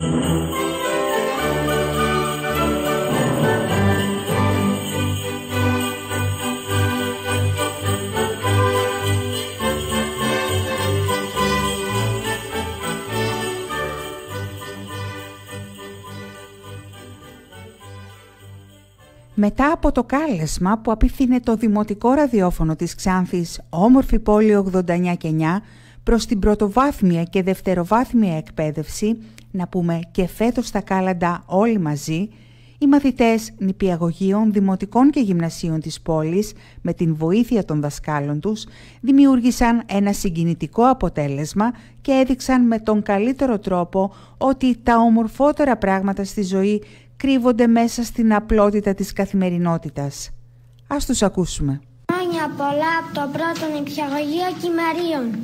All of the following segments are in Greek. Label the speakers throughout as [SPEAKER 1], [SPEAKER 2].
[SPEAKER 1] Μετά από το κάλεσμα που απίφθινε το Δημοτικό Ραδιόφωνο της Ξάνθης, όμορφη πόλη 89 και 9, προς την πρωτοβάθμια και δευτεροβάθμια εκπαίδευση, να πούμε και φέτος στα Κάλαντα όλοι μαζί, οι μαθητές νηπιαγωγείων, δημοτικών και γυμνασίων της πόλης, με την βοήθεια των δασκάλων τους, δημιούργησαν ένα συγκινητικό αποτέλεσμα και έδειξαν με τον καλύτερο τρόπο ότι τα ομορφότερα πράγματα στη ζωή κρύβονται μέσα στην απλότητα της καθημερινότητας. Ας τους ακούσουμε.
[SPEAKER 2] Χρόνια πολλά από το πρώτο νηπιαγωγείο Κυμαρίων.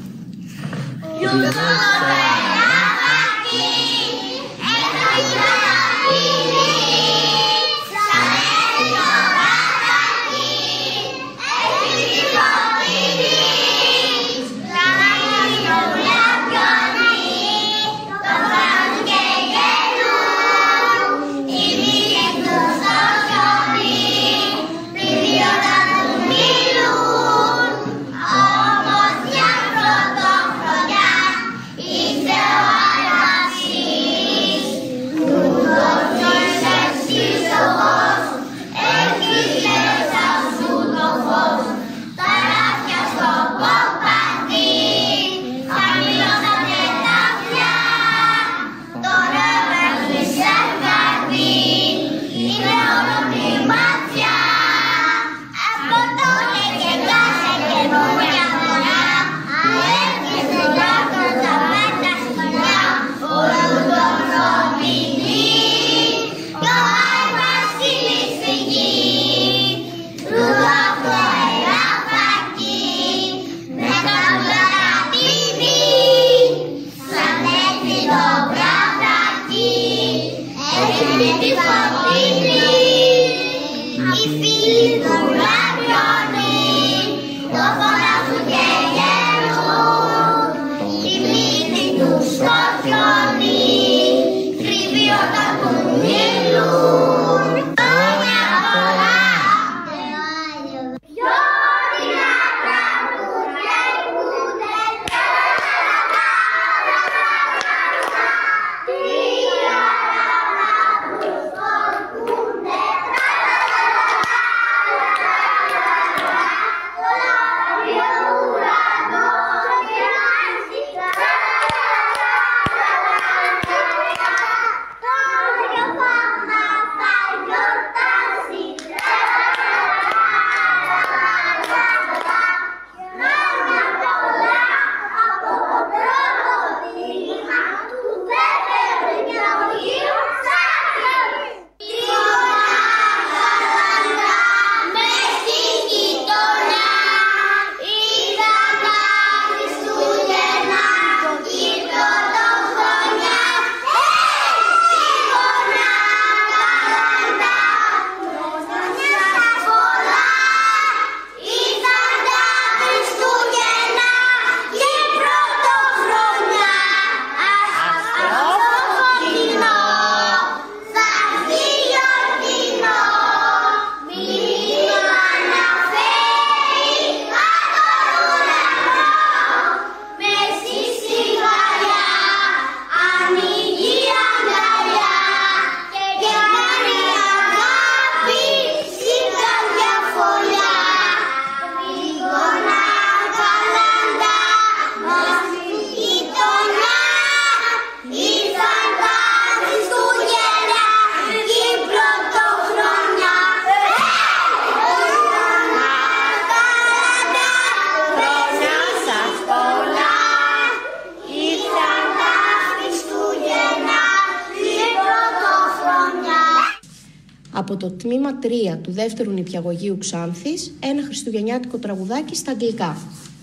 [SPEAKER 3] Από το τμήμα 3 του δεύτερου νηπιαγωγείου Ξάνθης, ένα χριστουγεννιάτικο τραγουδάκι στα αγγλικά.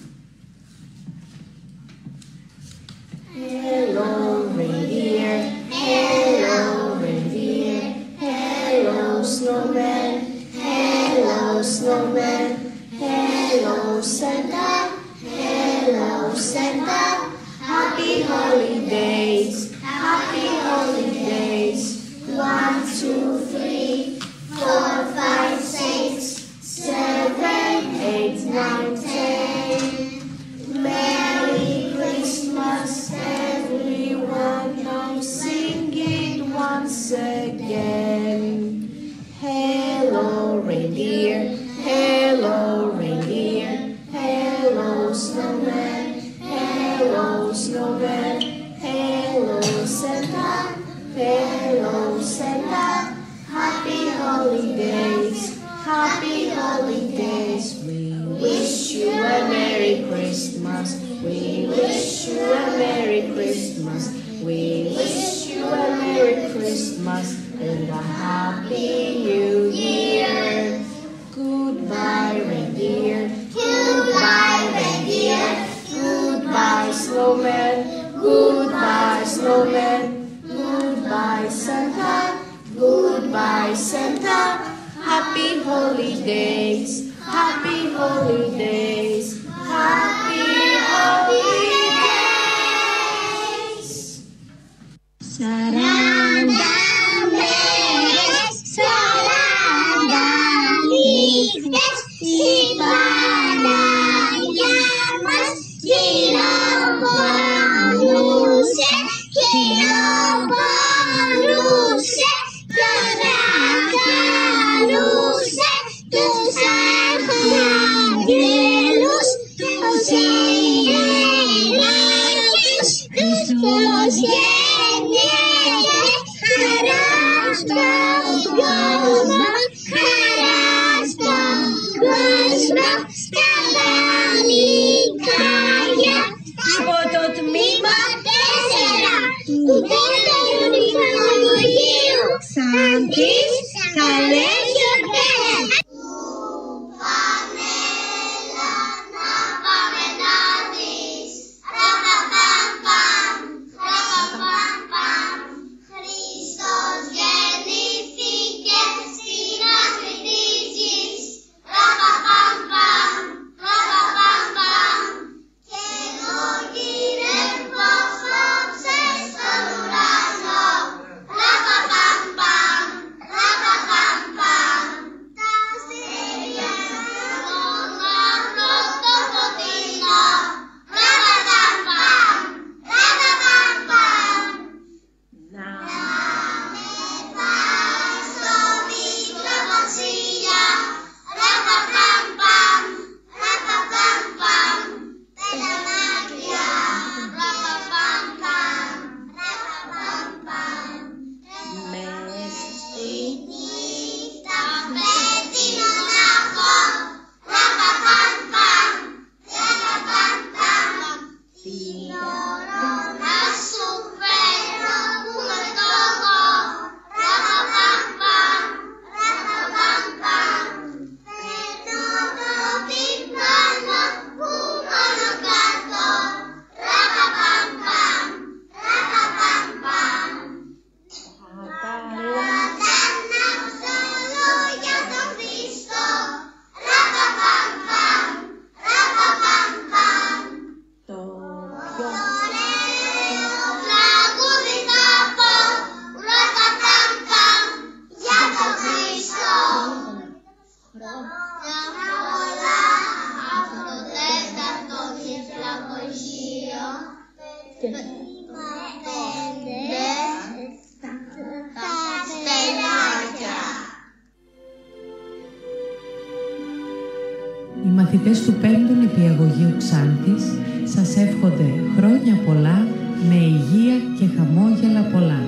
[SPEAKER 3] Hello, reindeer. Hello, reindeer. Hello, snowman. Hello, snowman. Hello, Santa. Hello, Santa. Happy holidays. Happy holidays. once again. Hello, reindeer. Hello, reindeer. Hello, snowman. Hello, snowman. Hello, Santa. Hello, Santa. Happy holidays. Happy holidays. We wish you a Merry Christmas. We wish you a Merry Christmas. We wish you a Merry Christmas and a Happy New Year. Goodbye, reindeer. Goodbye, reindeer. Goodbye, snowman. Goodbye, snowman. Goodbye, Santa. Goodbye, Santa. Happy holidays. Happy holidays. Happy holidays.
[SPEAKER 2] Σαράντα μέρες, 40 νύχτες, η Παναγιά μας γυροπορούσε, γυροπορούσε και ανακαλούσε τους αγγέλους, τους ιεράρχες, Χριστός γεννιέται, χαρά στον κόσμο, χαρά στον κόσμο, στα παλικάρια από το τμήμα 4 του δεύτερου νηπιαγωγείου Ξάνθης. Καλές γιορτές!
[SPEAKER 1] Οι μαθητές του 5ου Νηπιαγωγείου Ξάνθης σας εύχονται χρόνια πολλά με υγεία και χαμόγελα πολλά.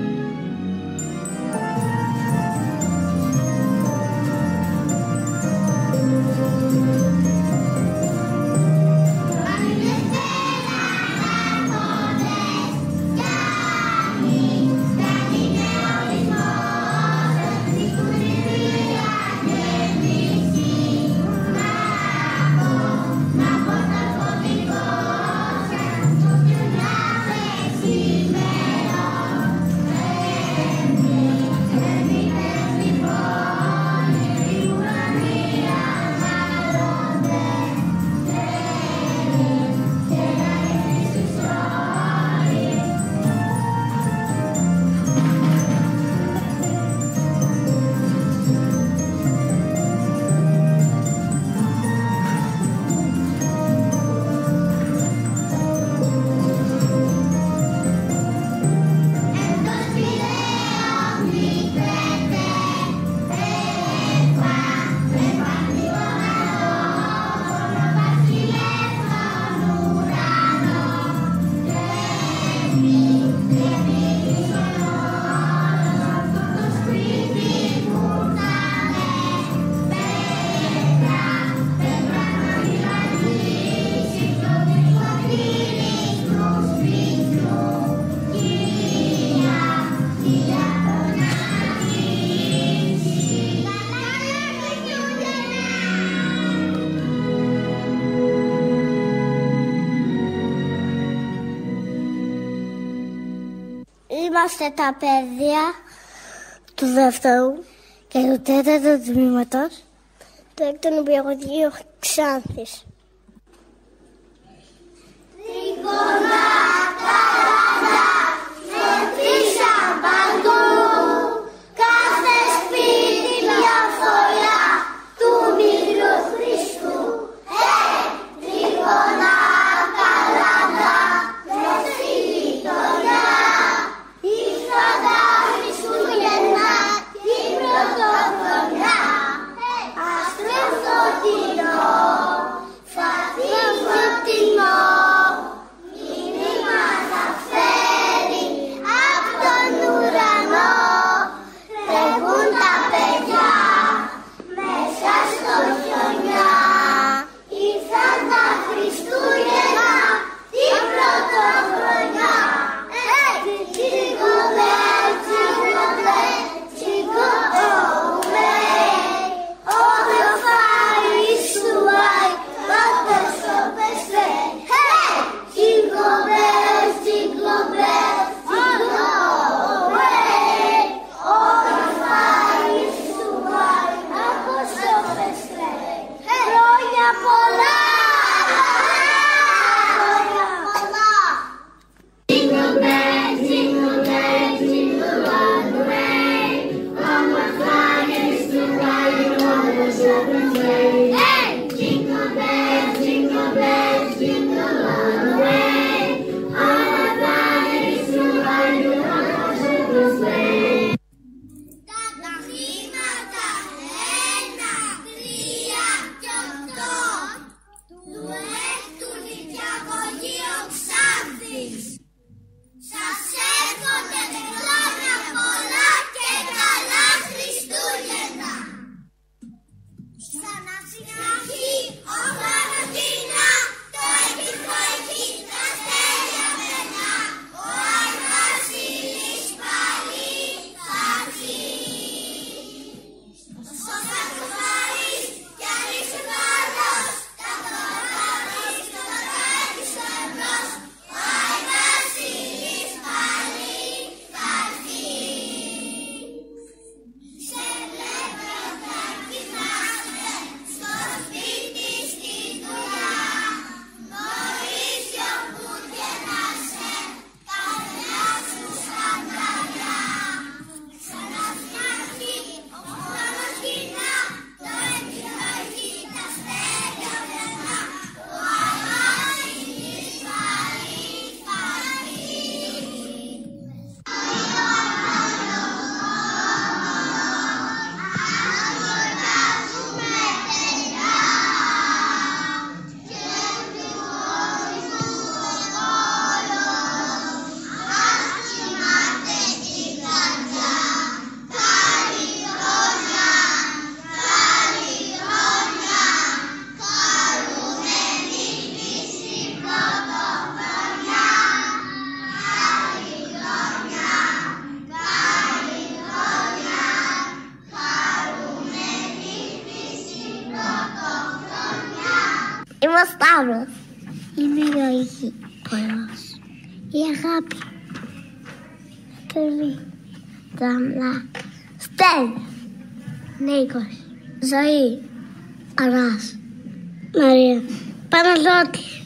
[SPEAKER 2] Σήμερα Είμαστε τα παιδιά του δεύτερου και του τέταρτου τμήματος του έκτου νηπιαγωγείου Ξάνθης. Τρίγωνα καλάτα μετρήσαν παντού, κάθε σπίτι μια φωλιά του μικρού Χριστού. Τρίγωνα καλάτα μες στη γειτονιά, ήρθαν τα Χριστούγεννα την πρωτοχρονιά. Άστρο φωτεινό, φωτεινό, φωτεινό, μήνυμα θα φέρει απ' τον ουρανό. Τρέχουν τα παιδιά μέσα στο χιονιά, ήρθαν τα Χριστούγεννα την πρωτοχρονιά. Jingle bell, jingle bell, jingle all the way. Oh, the fire is so bright, but the stop is straight. Hey! Jingle bells, jingle bells, jingle all the way. Oh, the fire is so bright, but the stop is straight. Hey! Χρόνια πολλά! Χρόνια πολλά! Jingle bells, jingle bells, jingle all the way. Oh, the fire is so bright, but the stop is straight. Hey! Jingle bells, jingle bells, jingle all the way. Oh, the fire is so bright, but the stop is straight. Τα χρήματα 1, 3 και 8 του έκτου νηπιαγωγείου Ξάνθης σας εύχονται χρόνια πολλά και καλά Χριστούγεννα. Σαν αρχή ο Χαροκίνα, το εκρηκτό εκεί τα αστέρια περνά, ο Αρχάσιλης πάλι θα έρθει. Ο Σοφαρής κι αριστοκράτος, τα τωράκης τώρα έξω εμπρός, ο Αρχάσιλης πάλι θα έρθει. Σε βλέπω θα κοιτάξτε στο σπίτι στη δουλειά, νωρίς όπου και να σε καρδιά σου σκανδαλιά. Σαν αρχή ο Χαροκίνα, το έκρηκτο εκεί τα αστέρια περνά, ο Αρχάσιλης πάλι θα Είμαι ο Σταύρος. Είμαι η Ροϊκή. Πολλός. Η αγάπη. Παιδί. Ταμλά. Στέλια. Νίκος. Ζωή. Αράς. Μαρία. Παναγιώτης.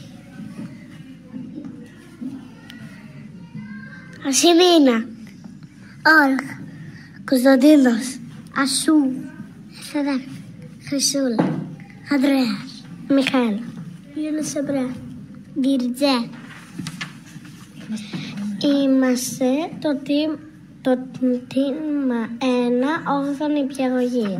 [SPEAKER 2] Ασημίνα. Όρχα. Κωνσταντίνος. Ασού. Εφεδάκ. Χρυσούλα. Ανδρέας. Μιχαήλ. Γιώργος Εμπρέα. Γκυρτζέ. Είμαστε το τμήμα 1, 8ο νηπιαγωγείο.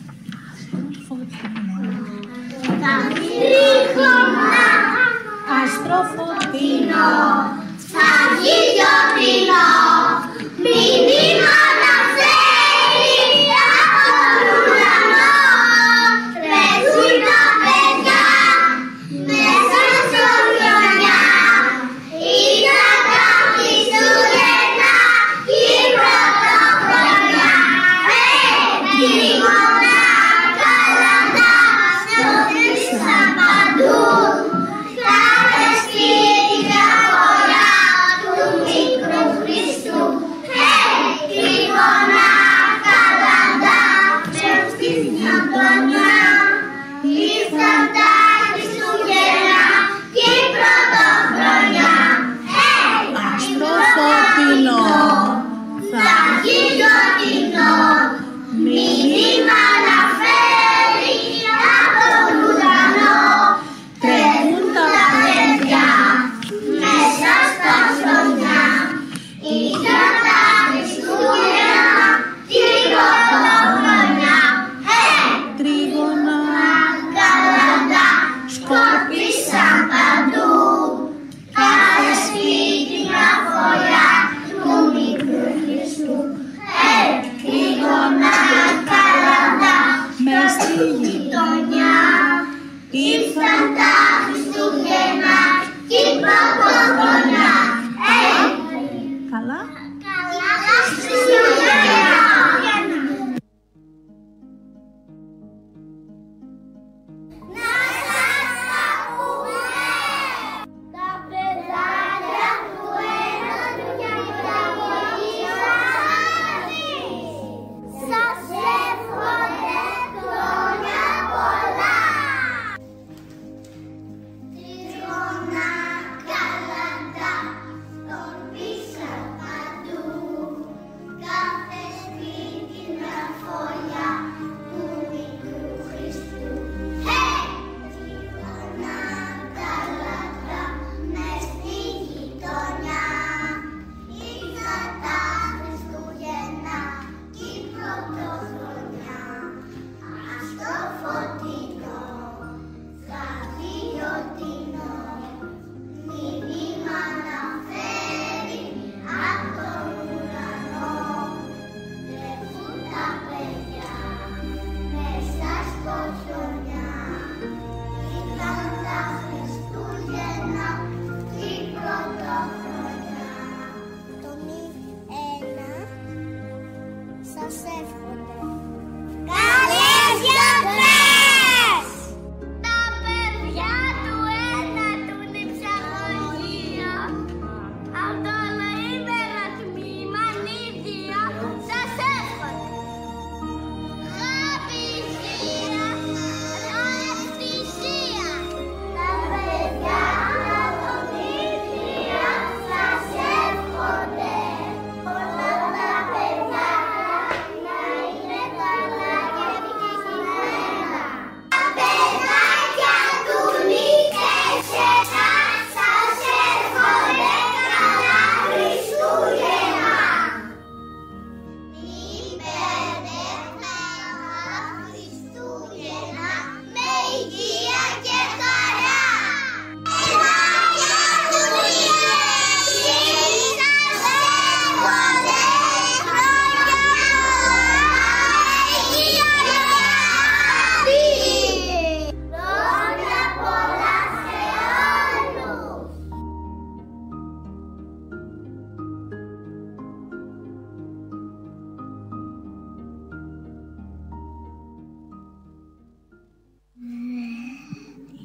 [SPEAKER 2] Τα τρίχωνα άστρο φωτεινό, θα βγει γιορτινό, μήνυμα να φέρει από τον ουρανό. Τρέχουν τα παιδιά μέσα στο χιονιά, ήρθαν τα Χριστούγεννα την πρωτοχρονιά. Τρίγωνα καλάτα μετρήσαν παντού, κάθε σπίτι μια φωλιά του μικρού Χριστού.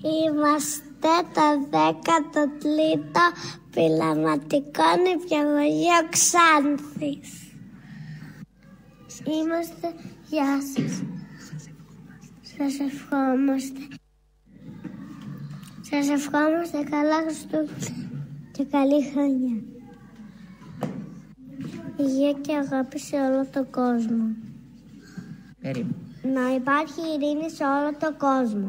[SPEAKER 2] Είμαστε το 13ο πειραματικό νηπιαγωγείο Ξάνθης. Είμαστε, γεια σας. Σας ευχόμαστε. Σας ευχόμαστε καλά Χριστούγεννα και καλή χρονιά. Υγεία και αγάπη σε όλο τον κόσμο. Να υπάρχει ειρήνη σε όλο τον κόσμο.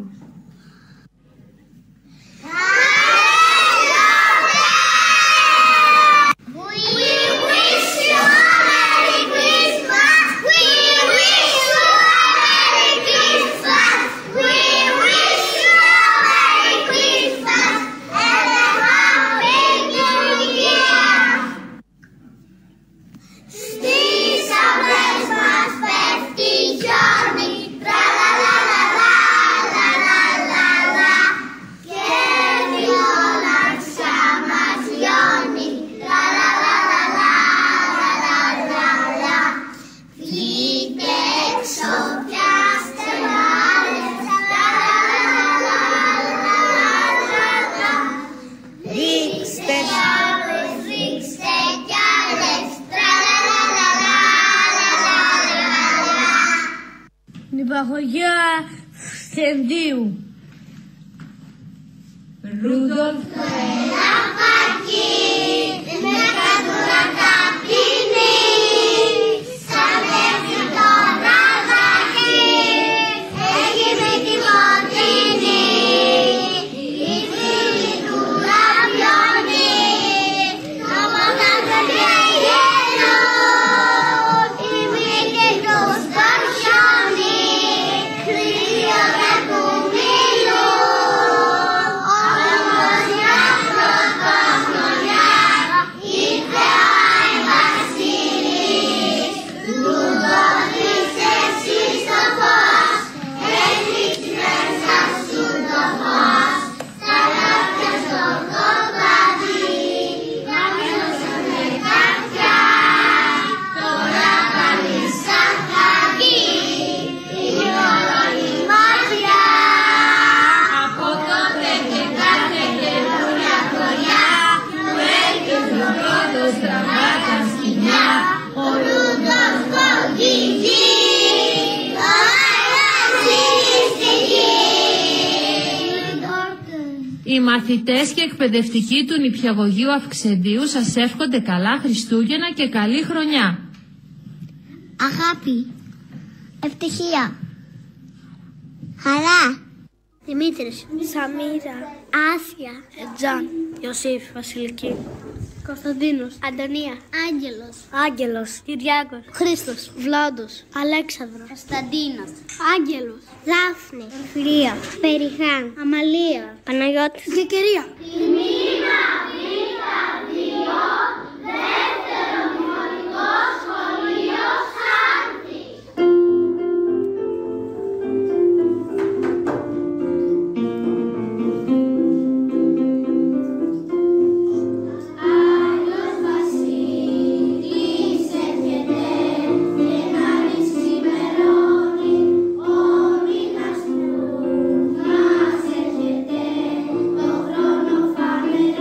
[SPEAKER 4] Νηπιαγωγείο Αυξεντίου. Ρούντολφ
[SPEAKER 2] Λαπάκι, με κατούρα καπίνι, σαν πέφτει το ραβάκι, έχει με τη βοτίνη, η φίλη του λαπιώνει, το ποτάμιο γέλιο, η μύτη του στορσιώνει, κρύο με κουμίλου.
[SPEAKER 4] Οι μαθητές και εκπαιδευτικοί του νηπιαγωγείου Αυξεντίου σας εύχονται καλά Χριστούγεννα και καλή χρονιά.
[SPEAKER 2] Αγάπη, ευτυχία, χαρά. Δημήτρης, Σαμίρα, Άσια, Τζαν, Ιωσήφ, Βασιλική, Κωνσταντίνος, Αντωνία, Άγγελος, Κυριάκος, Χρήστος, Βλάντος, Αλέξανδρος, Κωνσταντίνος, Άγγελος, Δάφνη, Εμφυρία, Περιχάν, Αμαλία, Παναγιώτης και Κυρία. Τιμήνα Β' 2, δεύτερο δημοτικό σχολείο Ξάνθη.
[SPEAKER 5] Φανερά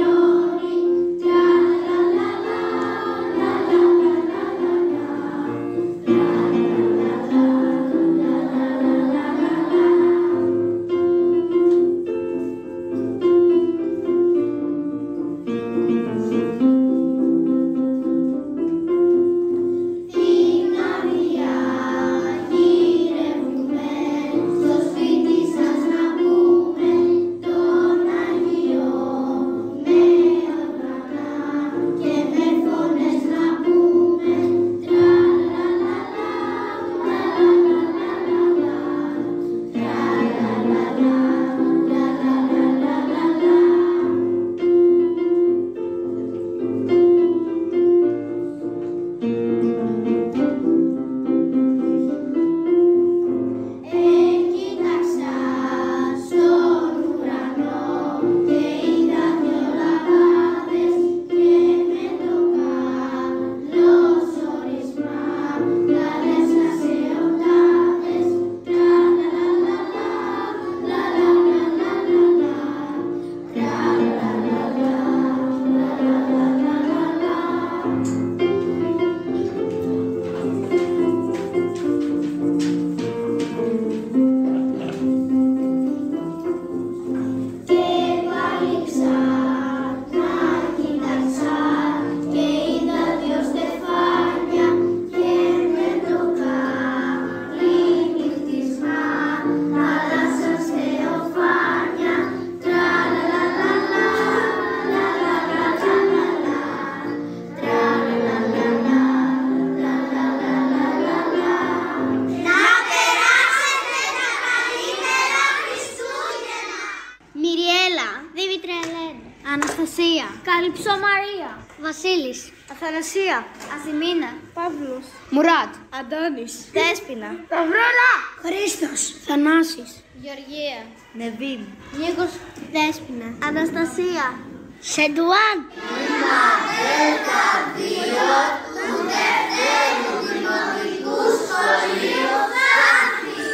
[SPEAKER 2] Μαρία. Βασίλης. Αθανασία. Αθημίνα. Παύλος. Μουράτ. Αντώνης. Δέσποινα. Σταυρούλα. Χρήστος. Θανάσης. Γεωργία. Νεβίν. Νίκος. Δέσποινα. Αναστασία. Σεντουάν. 1, 2 του Δευτέρου Δημοτικού Σχολείου Ξάνθης.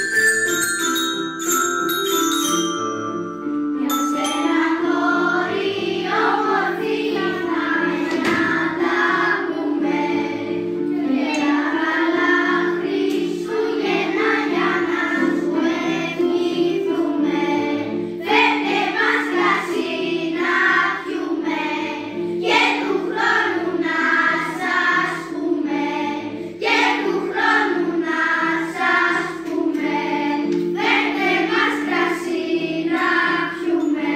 [SPEAKER 2] Για σένα κόρη όμορφη να τα πούμε και τα καλά Χριστούγεννα για να σου ευχηθούμε. Φέρτε μας κρασί να πιούμε και του χρόνου να σας πούμε, και του χρόνου να σας πούμε. Φέρτε μας κρασί να πιούμε.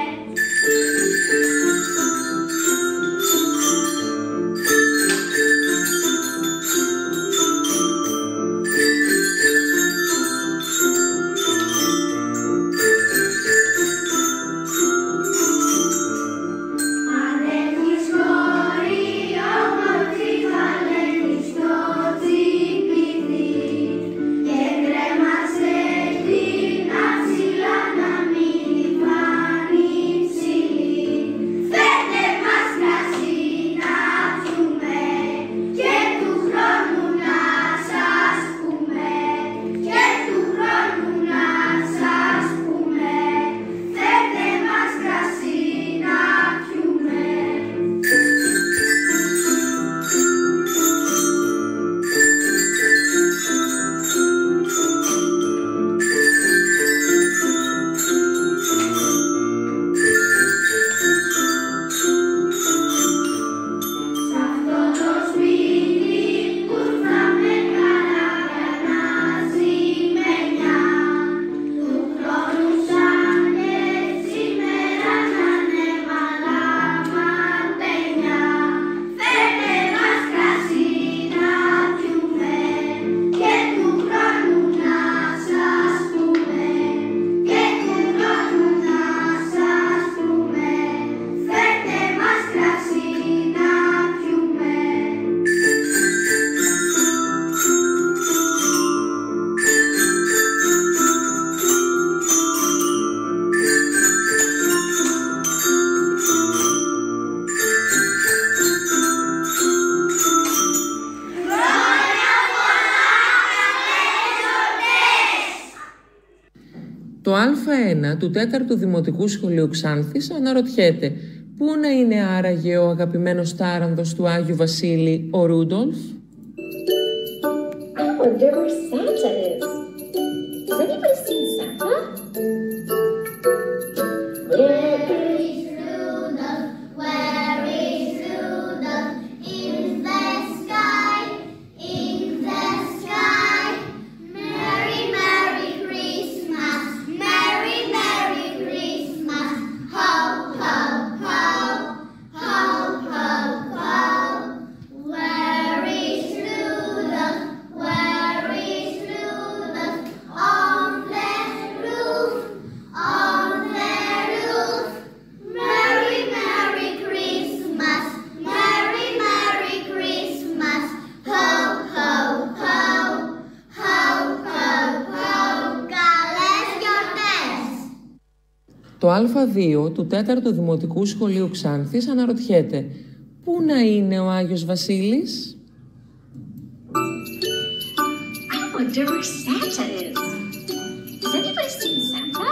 [SPEAKER 2] Αν έχεις κόρη όμορφη φανέλη στο τσιπίδι και κρέμασε την αψιλά να μην φανεί ψηλή. Φέρτε μας κρασί να πιούμε και του χρόνου να σας πούμε, και του χρόνου να σας πούμε. Φέρτε μας κρασί να πιούμε. Σ' αυτό το σπίτι που ήρθαμε καλά κανένα ζημενιά, του χρόνου σαν και σήμερα να είναι μαλαματένια. Φέρτε μας κρασί να πιούμε και του χρόνου να σας πούμε, και του χρόνου να σας πούμε. Φέρτε μας κρασί να πιούμε.
[SPEAKER 5] Το Α1 του 4ου Δημοτικού Σχολείου Ξάνθης αναρωτιέται πού να είναι άραγε ο αγαπημένος τάρανδος του Άγιου Βασίλη, ο Ρούντολφ.
[SPEAKER 6] I wonder where Santa is. Has anybody seen Santa?
[SPEAKER 2] Where is Rudolph? Where is Rudolph? In the sky, in the sky. Merry, Merry Christmas, Merry, Merry Christmas. Ho, ho, ho, ho, ho, ho. Where is Rudolph? Where is Rudolph? On the roof, on the roof. Merry, Merry Christmas, Merry, Merry Christmas. Ho, ho, ho, ho, ho, ho. Καλές γιορτές.
[SPEAKER 5] Το Α2 του 4ου Δημοτικού Σχολείου Ξάνθης αναρωτιέται πού να είναι ο Άγιος Βασίλης.
[SPEAKER 6] I wonder where Santa is. Has anybody seen Santa?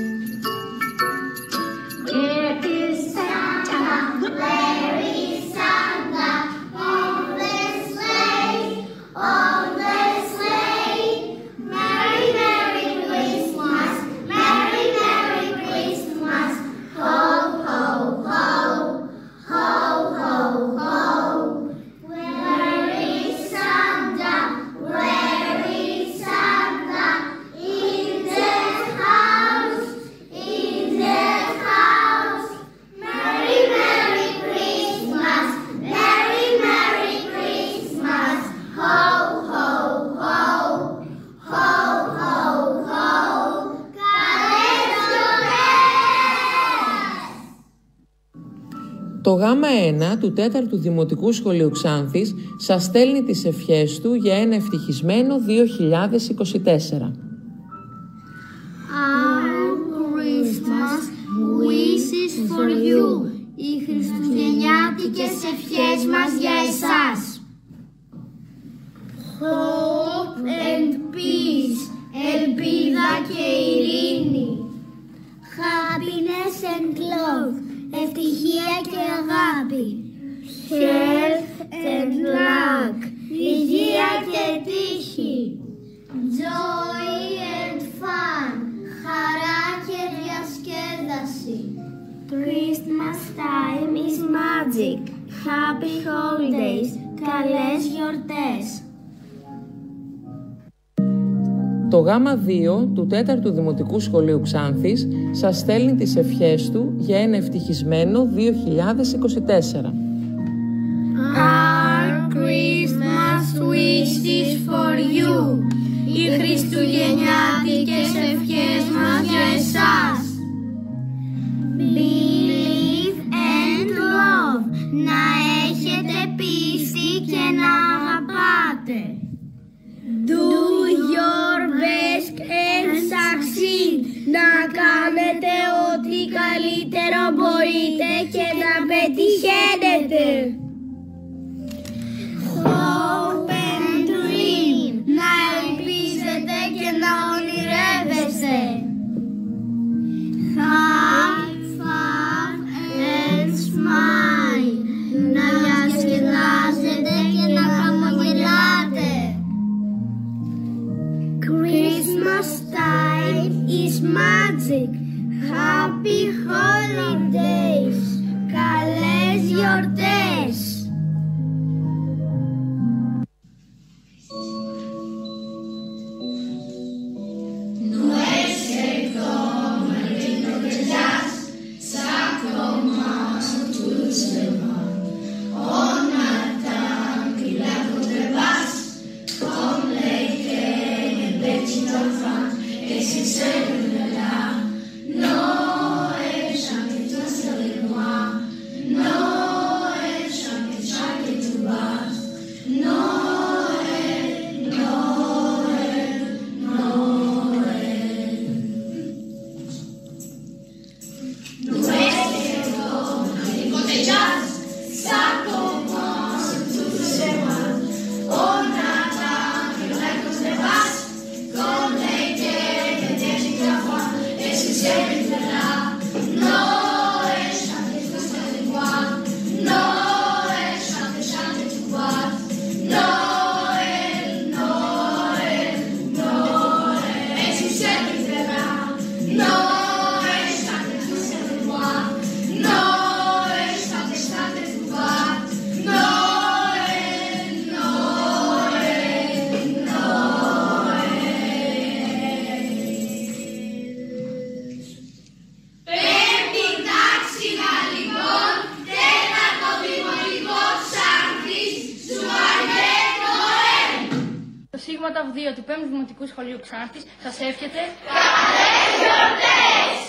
[SPEAKER 6] Where is Santa?
[SPEAKER 2] Where is Santa? On the sleigh, on the sleigh. Merry, Merry Christmas, Merry, Merry Christmas. Ho, ho, ho, ho, ho, ho. Where is Santa? Where is Santa? In the house,
[SPEAKER 5] Το Γάμα 1 του 4ου Δημοτικού Σχολείου Ξάνθης σας στέλνει τις ευχές του για ένα ευτυχισμένο 2024.
[SPEAKER 2] Our Christmas wishes for you. Οι χριστουγεννιάτικες ευχές μας για εσάς. Hope and peace. Ελπίδα και ειρήνη. Happiness and love. Ευτυχία και αγάπη. Health and luck. Υγεία και τύχη. Joy and fun. Χαρά και διασκέδαση. Christmas time is magic. Happy holidays. Καλές γιορτές.
[SPEAKER 5] Το Γάμα 2 του 4ου Δημοτικού Σχολείου Ξάνθης σας στέλνει τις ευχές του για ένα ευτυχισμένο 2024.
[SPEAKER 2] Our Christmas wishes for you. Οι χριστουγεννιάτικες ευχές μας για εσάς. Believe and love. Να έχετε πίστη και να αγαπάτε. Do your best and succeed. Να κάνετε ό,τι καλύτερο μπορείτε και να πετυχαίνετε. Hope and dream. Να ελπίζετε και να ονειρεύεστε. Have fun and smile. Να διασκεδάζετε και να χαμογελάτε. Christmas time is magic. Happy holidays. Καλές γιορτές.
[SPEAKER 7] Σίγματα 2 του 5ου Δημοτικού Σχολείου Ξάνθης σας εύχεται
[SPEAKER 2] καλές γιορτές!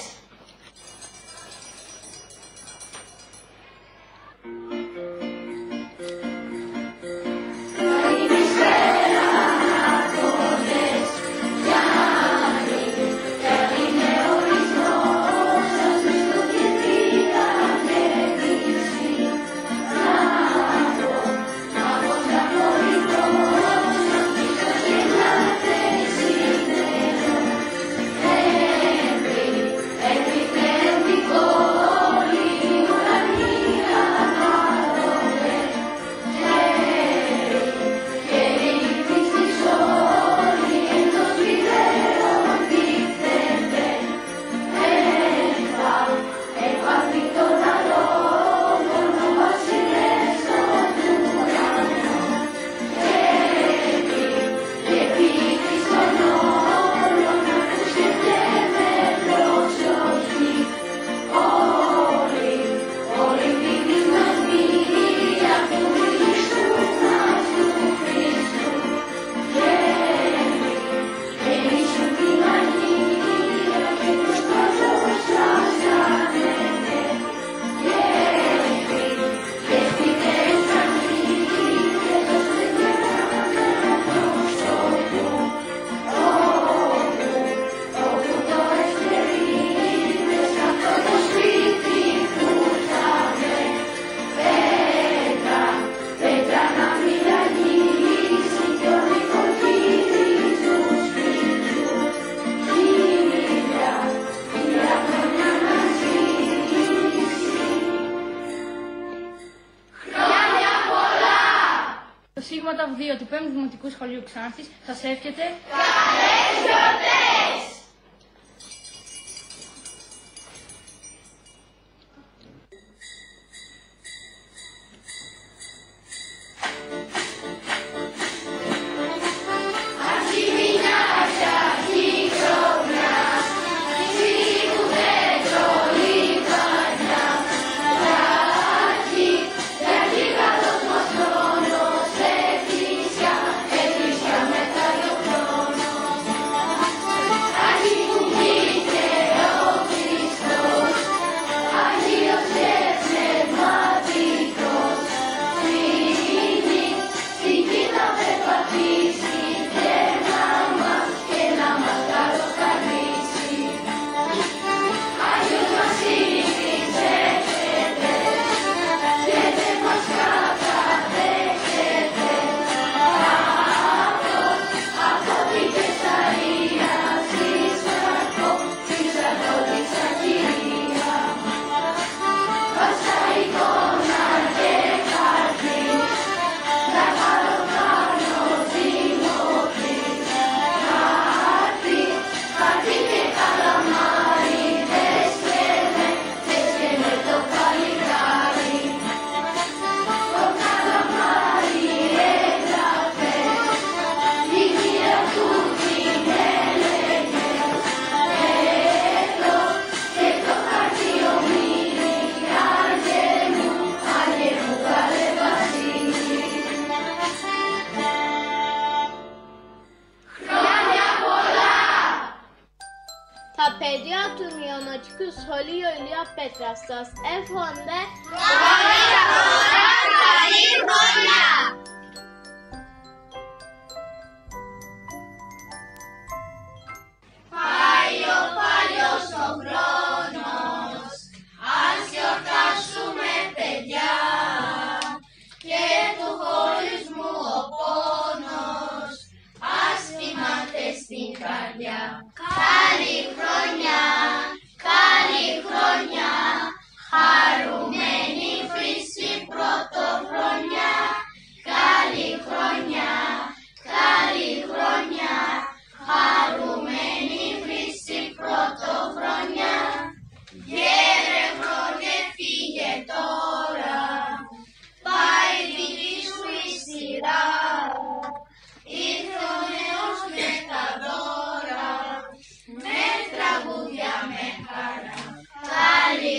[SPEAKER 7] Δημοτικού Σχολείου Ξάνθης σας εύχεται
[SPEAKER 2] καλές γιορτές!
[SPEAKER 8] Τα παιδιά του Δημοτικού Σχολείου Ηλία Πέτρας σας εύχονται
[SPEAKER 2] χρόνια πολλά, καλή χρονιά! Πάει ο παλιός ο χρόνος, ας γιορτάσουμε παιδιά, και του χωρισμού ο πόνος, ας θυμάται στην καρδιά. Καλή χρονιά, χαρούμενη χρυσή πρωτοχρονιά. Καλή χρονιά, χαρούμενη χρυσή πρωτοχρονιά. Γέρε χρόνε φύγε τώρα, πάει δική σου η σειρά. Ήρθε ο νέος με τα δώρα, με τραγούδια με χαρά. Καλή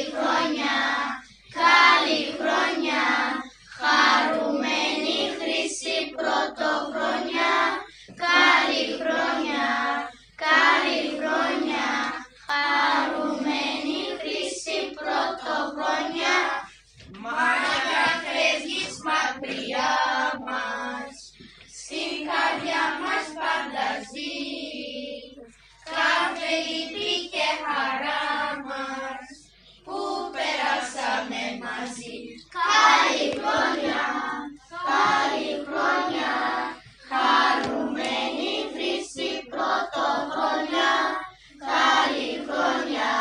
[SPEAKER 2] χρονιά, χαρούμενη χρυσή πρωτοχρονιά. Καλή χρονιά, χαρούμενη χρυσή πρωτοχρονιά. Μάνα φεύγεις μακριά μας, στην καρδιά μας πάντα ζεις. Κάθε λύπη και χαρά μας που περάσαμε μαζί. Καλή χρονιά, χαρούμενη χρυσή πρωτοχρονιά. Καλή χρονιά,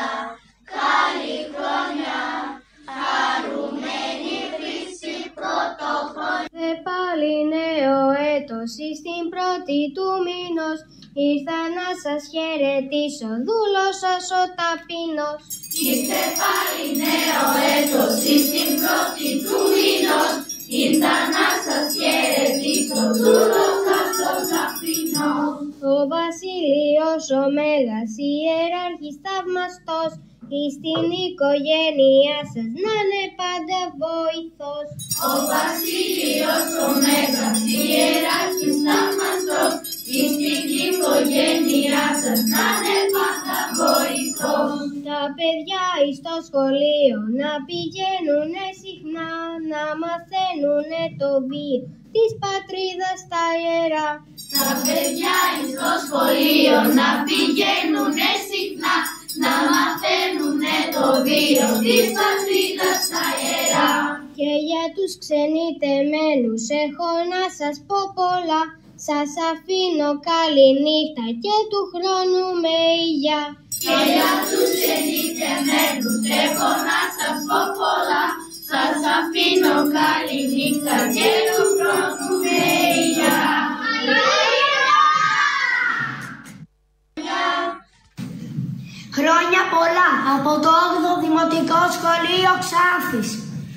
[SPEAKER 2] χαρούμενη χρυσή πρωτοχρονιά.
[SPEAKER 8] Δε πάλι νέο έτος στην πρώτη του μήνος, ήρθα να σας χαιρετήσω, δούλος σας ο ταπεινός.
[SPEAKER 2] Ήρθε πάλι νέο έτος στην πρώτη του μήνος, ήρθα να σας χαιρετήσω, δούλος σας ο ταπεινός.
[SPEAKER 8] Ο Βασίλειος ο Μέγας ιεράρχης θαυμαστός, εις την οικογένειά σας να είναι πάντα βοηθός.
[SPEAKER 2] Ο Βασίλειος ο Μέγας ιεράρχης θαυμαστός, εις την οικογένειά σας να είναι πάντα βοηθός.
[SPEAKER 8] Τα παιδιά εις το σχολείο να πηγαίνουνε συχνά, να μαθαίνουνε το βίο της πατρίδας στα ιερά.
[SPEAKER 2] Τα παιδιά εις το σχολείο να πηγαίνουνε συχνά, να μαθαίνουνε το βίο της πατρίδας στα ιερά.
[SPEAKER 8] Και για τους ξενιτεμένους έχω να σας πω πολλά, σας αφήνω καλή νύχτα και του χρόνου με υγεία.
[SPEAKER 2] Και για τους ξενιτεμένους έχω να σας πω πολλά, σας αφήνω καλή νύχτα και του χρόνου με υγεία.
[SPEAKER 8] Χρόνια πολλά από το 8ο Δημοτικό Σχολείο Ξάνθης.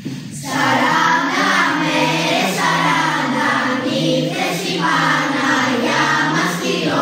[SPEAKER 8] 40 μέρες, 40 νύχτες η Παναγιά μας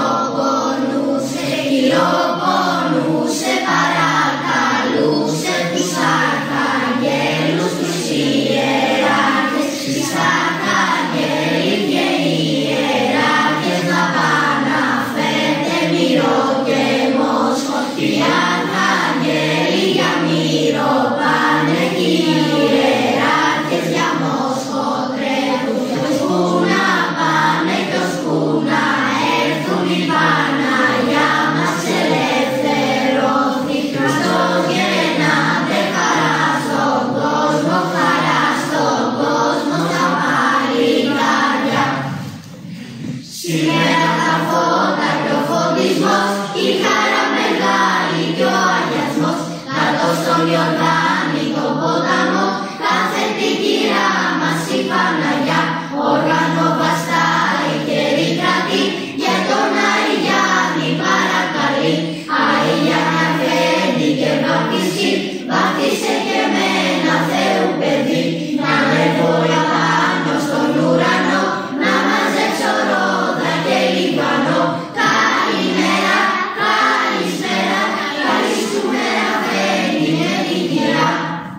[SPEAKER 8] κυλοπονούσε, παρακαλούσε τους αρχαγγέλους, τους ιεράρχες, τις αρχαγγέλοι και οι ιεράρχες να πάνε να φέρτε Μύρο και Μόσχο. Οι αρχαγγέλοι για Μύρο πάνε και οι ιεράρχες για Μόσχο τρέχουν. Ως που να πάνε κι ως που να έρθουν η Παναγιά μας ελευθερώθη. Χριστουγεννιάτικη χαρά στον κόσμο, χαρά στον κόσμο, στα παλικάρια. Σήμερα τα φώτα και ο φωτισμός, η χαρά μεγάλη και ο αγιασμός, κάτω στον Ιορδάνη τον ποταμό, κάθεται η κυρά μας η Παναγιά, όργανο βαστάει και ρικρατεί, για τον Άη Γιάννη παρακαλεί. Άη Γιάννη αφέντη και βαπτιστή, βάπτισε και εμένα Θεού παιδί, να ανέβω απάνω στον ουρανό, να μαζέψω ρόδα και Λιβανό. Καλημέρα, καλησπέρα, καλή σου μέρα αφέντη με την κυρά.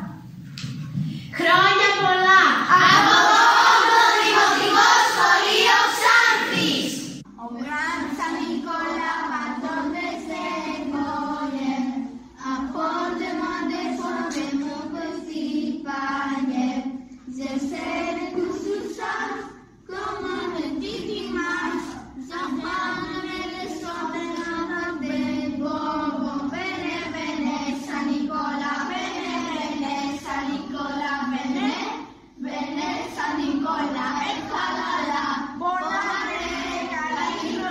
[SPEAKER 8] Χρόνια πολλά από το 8ο Δημοτικό Σχολείο Ξάνθης. Ο Grand San Nicola πατώντες έμονε, απόντε μόντε πόντε μου questi pane, ζεσέρε τους ουσάς, κομμάνε τίκι μας, ζαμπάνε με σώπαινα τα μπέμποβο, μπαίνε μπαίνε San Nicola, μπαίνε μπαίνε San Nicola, μπαίνε μπαίνε San Nicola, καλαλά, μπονάρε, καλή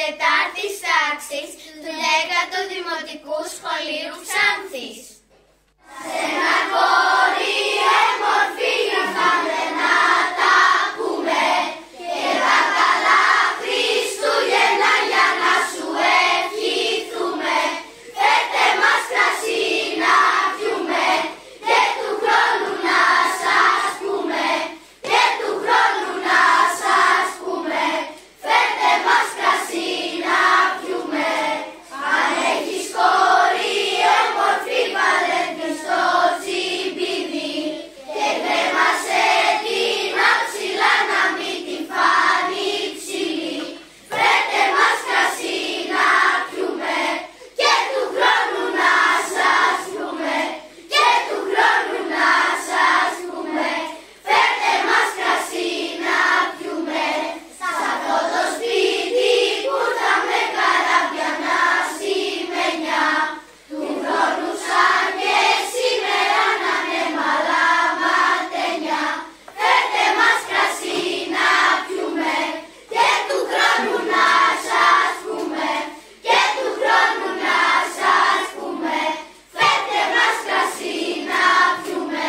[SPEAKER 2] τετάρτης τάξης του 10ου Δημοτικού Σχολείου Ξάνθης. Σε ένα κόρη έμορφη ήρθαμε να τα πούμε και τα καλά Χριστούγεννα για να σου ευχηθούμε. Φέρτε μας κρασί να πιούμε και του χρόνου να σας πούμε, και του χρόνου να σας πούμε. Φέρτε μας κρασί να πιούμε. Αν έχεις κόρη όμορφη βάλε την στο τσιμπίδι και κρέμασε την αψηλά να μην την φάνει ψηλή. Φέρτε μας κρασί να πιούμε και του χρόνου να σας πούμε, και του χρόνου να σας πούμε. Φέρτε μας κρασί να πιούμε. Σ' αυτό το σπίτι που θα με καράβια να σημαίνια, του χρόνου σαν και σήμερα να είναι μαλαματένια. Φέρτε μας κρασί να πιούμε και του χρόνου να σας πούμε, και του χρόνου να σας πούμε. Φέρτε μας κρασί να πιούμε.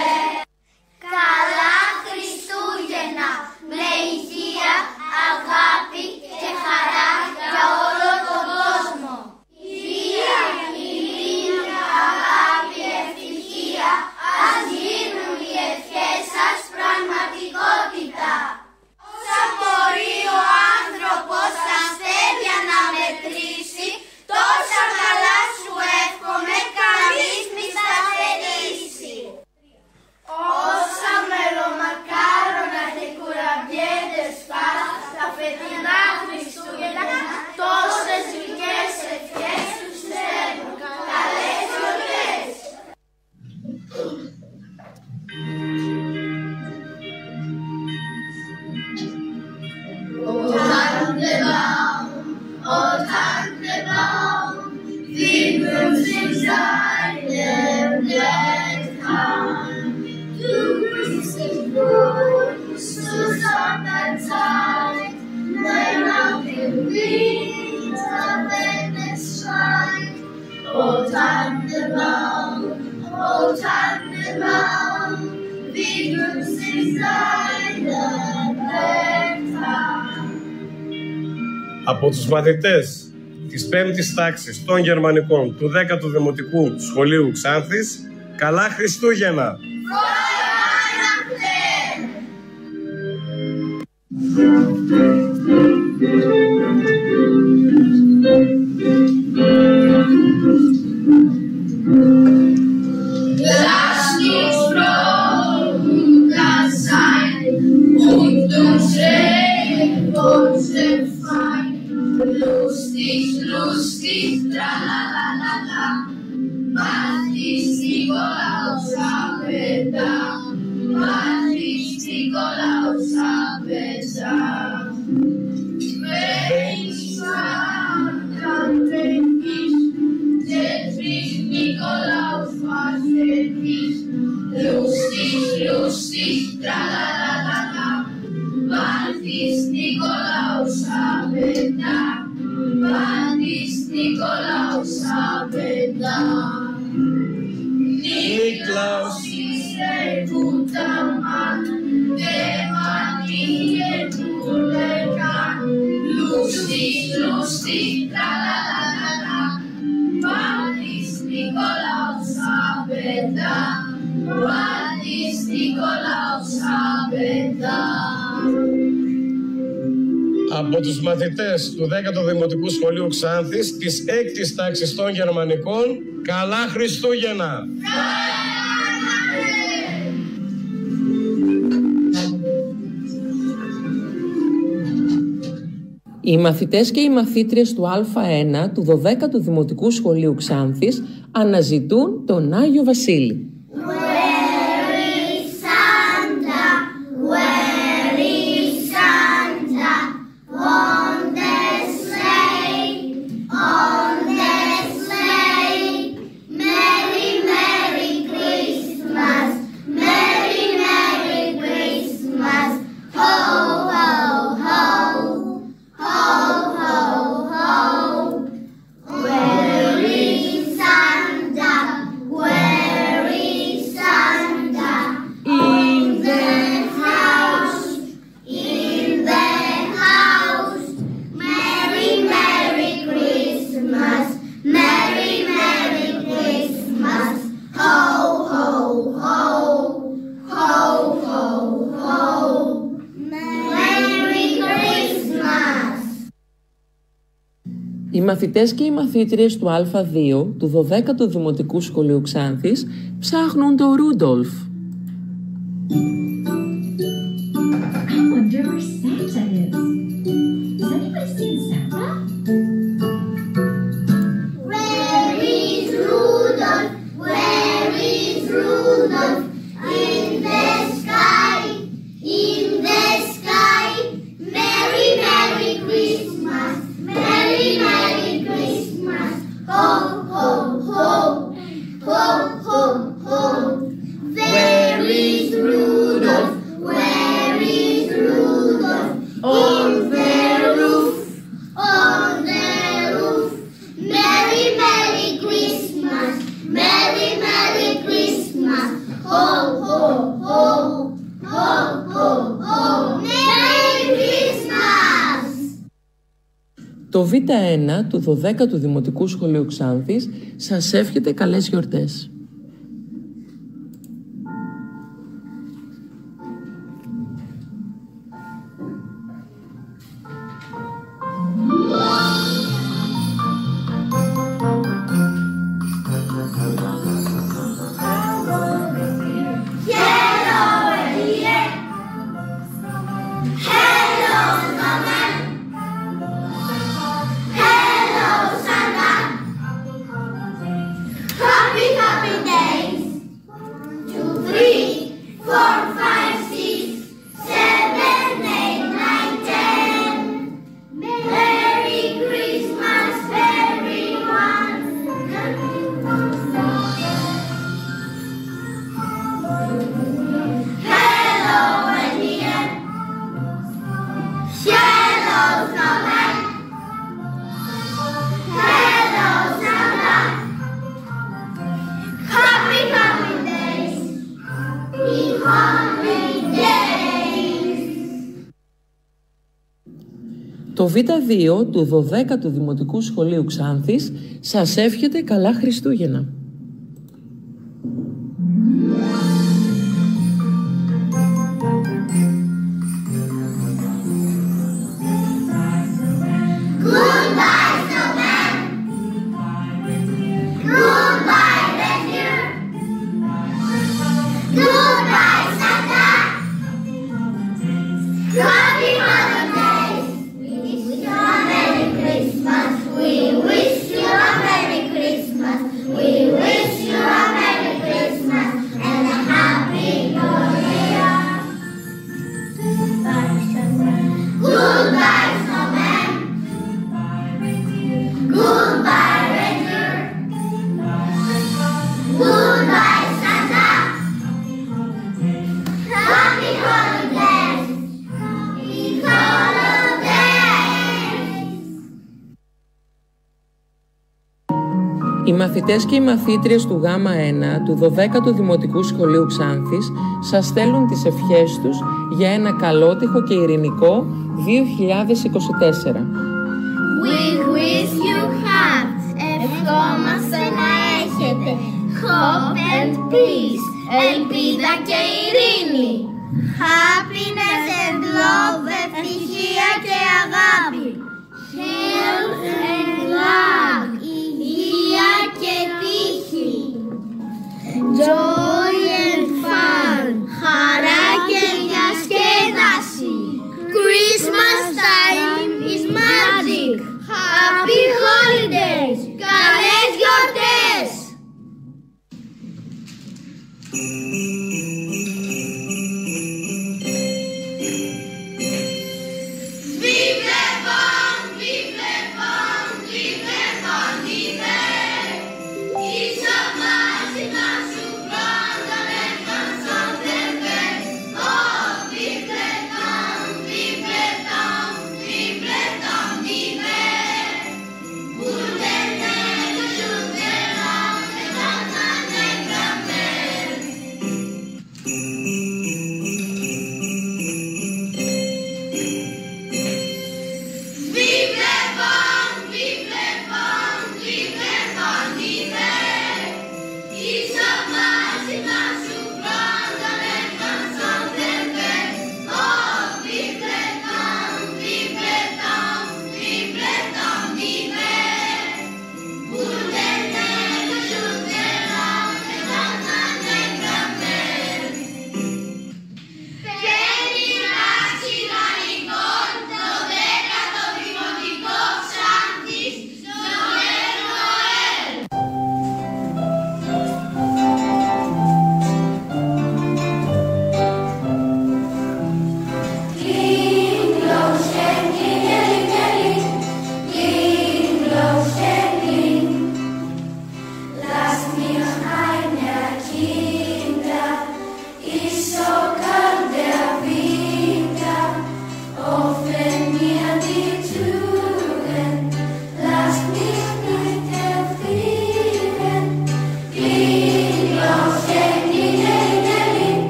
[SPEAKER 2] Καλά Χριστούγεννα με υγεία, αγάπη και χαρά για όλο τον κόσμο. Υγεία, ειρήνη, αγάπη, ευτυχία, ας γίνουν οι ευχές σας πραγματικότητα. Όσα μπορεί ο άνθρωπος τα αστέρια να μετρήσει, τόσα καλά σου εύχομαι κανείς μη στα θερήσει. Όσα μελομακάρονα και κουραμπιέντες φας, τα φετινά Χριστούγεννα, τόσες γλυκές ευχές τους στέλνουν. Καλές γιορτές! Ο Tannenbaum, wie wünschlich seinem Blättern. Du grüßt dich gut zur Sommerzeit, nein auf dem Winter, wenn es schneit. O Tannenbaum, wie günstig seine Blätter.
[SPEAKER 9] Από τους μαθητές της 5ης τάξης των Γερμανικών του 10ου Δημοτικού Σχολείου Ξάνθης, καλά Χριστούγεννα!
[SPEAKER 2] Lass dich froh sein und uns recht uns befreien. Lustig, lustig, tralalala, was ist Nikolaus habe da, was ist Nikolaus habe da. Wenn ich sag, dann denk ich, setz mich Nikolaus, was denn ich. Lustig, lustig, tralalala, was ist Nikolaus habe da, was ist Nikolaus habe da. Nikolaus ist ein guter Mann, der man nie tun kann. Lustig, lustig, tralalala, was ist Nikolaus habe da, was ist Nikolaus habe da.
[SPEAKER 9] Από τους μαθητές του 10ου Δημοτικού Σχολείου Ξάνθης της 6ης τάξης των Γερμανικών, καλά Χριστούγεννα!
[SPEAKER 5] Οι μαθητές και οι μαθήτριες του Α1 του 12ου Δημοτικού Σχολείου Ξάνθης αναζητούν τον Άγιο Βασίλη.
[SPEAKER 2] Ho, ho, ho, ho, ho, ho.
[SPEAKER 5] Οι μαθητές και οι μαθήτριες του Α2 του 12ου Δημοτικού Σχολείου Ξάνθης ψάχνουν το Ρούντολφ. Το Β1 του 12ου Δημοτικού Σχολείου Ξάνθης σας εύχεται καλές γιορτές. Το Β2 του 12ου Δημοτικού Σχολείου Ξάνθης σας εύχεται καλά Χριστούγεννα. Οι μαθητές και οι μαθήτριες του Γ1 του 12ου Δημοτικού Σχολείου Ξάνθης σας στέλνουν τις ευχές τους για ένα καλότυχο και ειρηνικό 2024.
[SPEAKER 2] We wish you heart. Ευχόμαστε να έχετε hope and peace, ελπίδα και ειρήνη. Happiness and love, ευτυχία και αγάπη. Health and luck, υγεία και τύχη. Joy and fun, χαρά και διασκέδαση. Christmas time is magic. Happy holidays, καλές γιορτές. Vive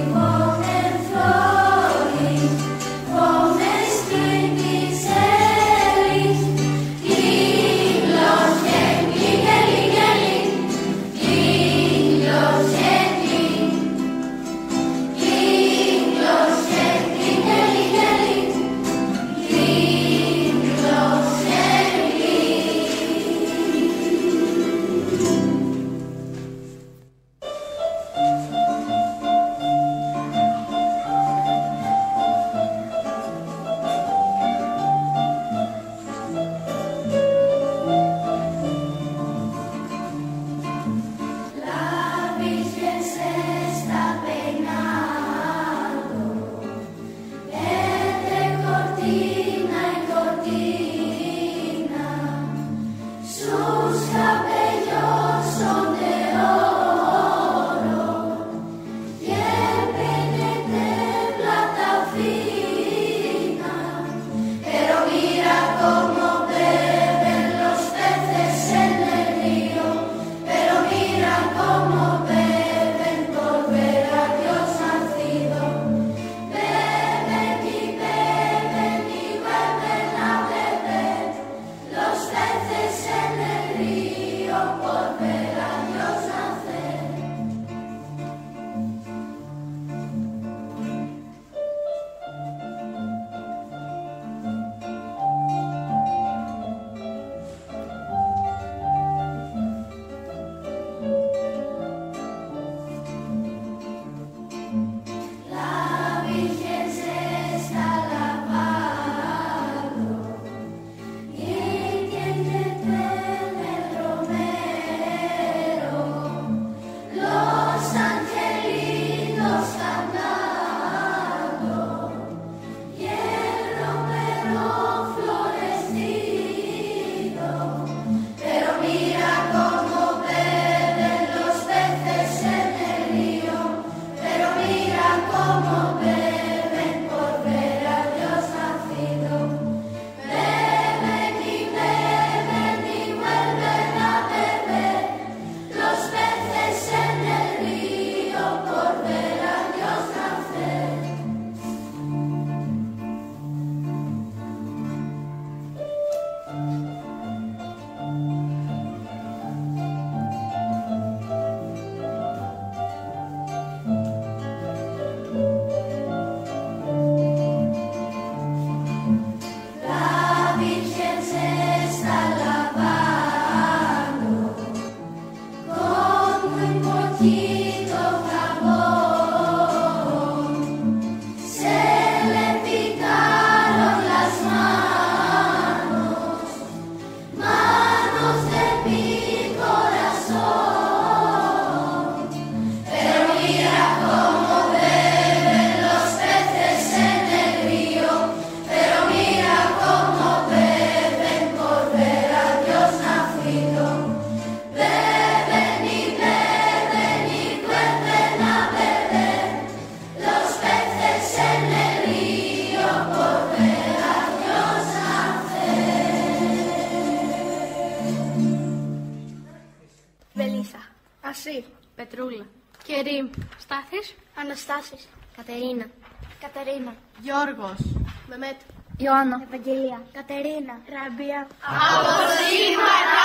[SPEAKER 10] Ασή, Πετρούλα. Κερίμ, Στάθης,
[SPEAKER 2] Αναστάσης, Κατερίνα, Κατερίνα,
[SPEAKER 10] Γιώργος, Μεμέτ,
[SPEAKER 2] Ιωάννα, Ευαγγελία, Κατερίνα, Ραμπία.
[SPEAKER 8] Από το Σίγμα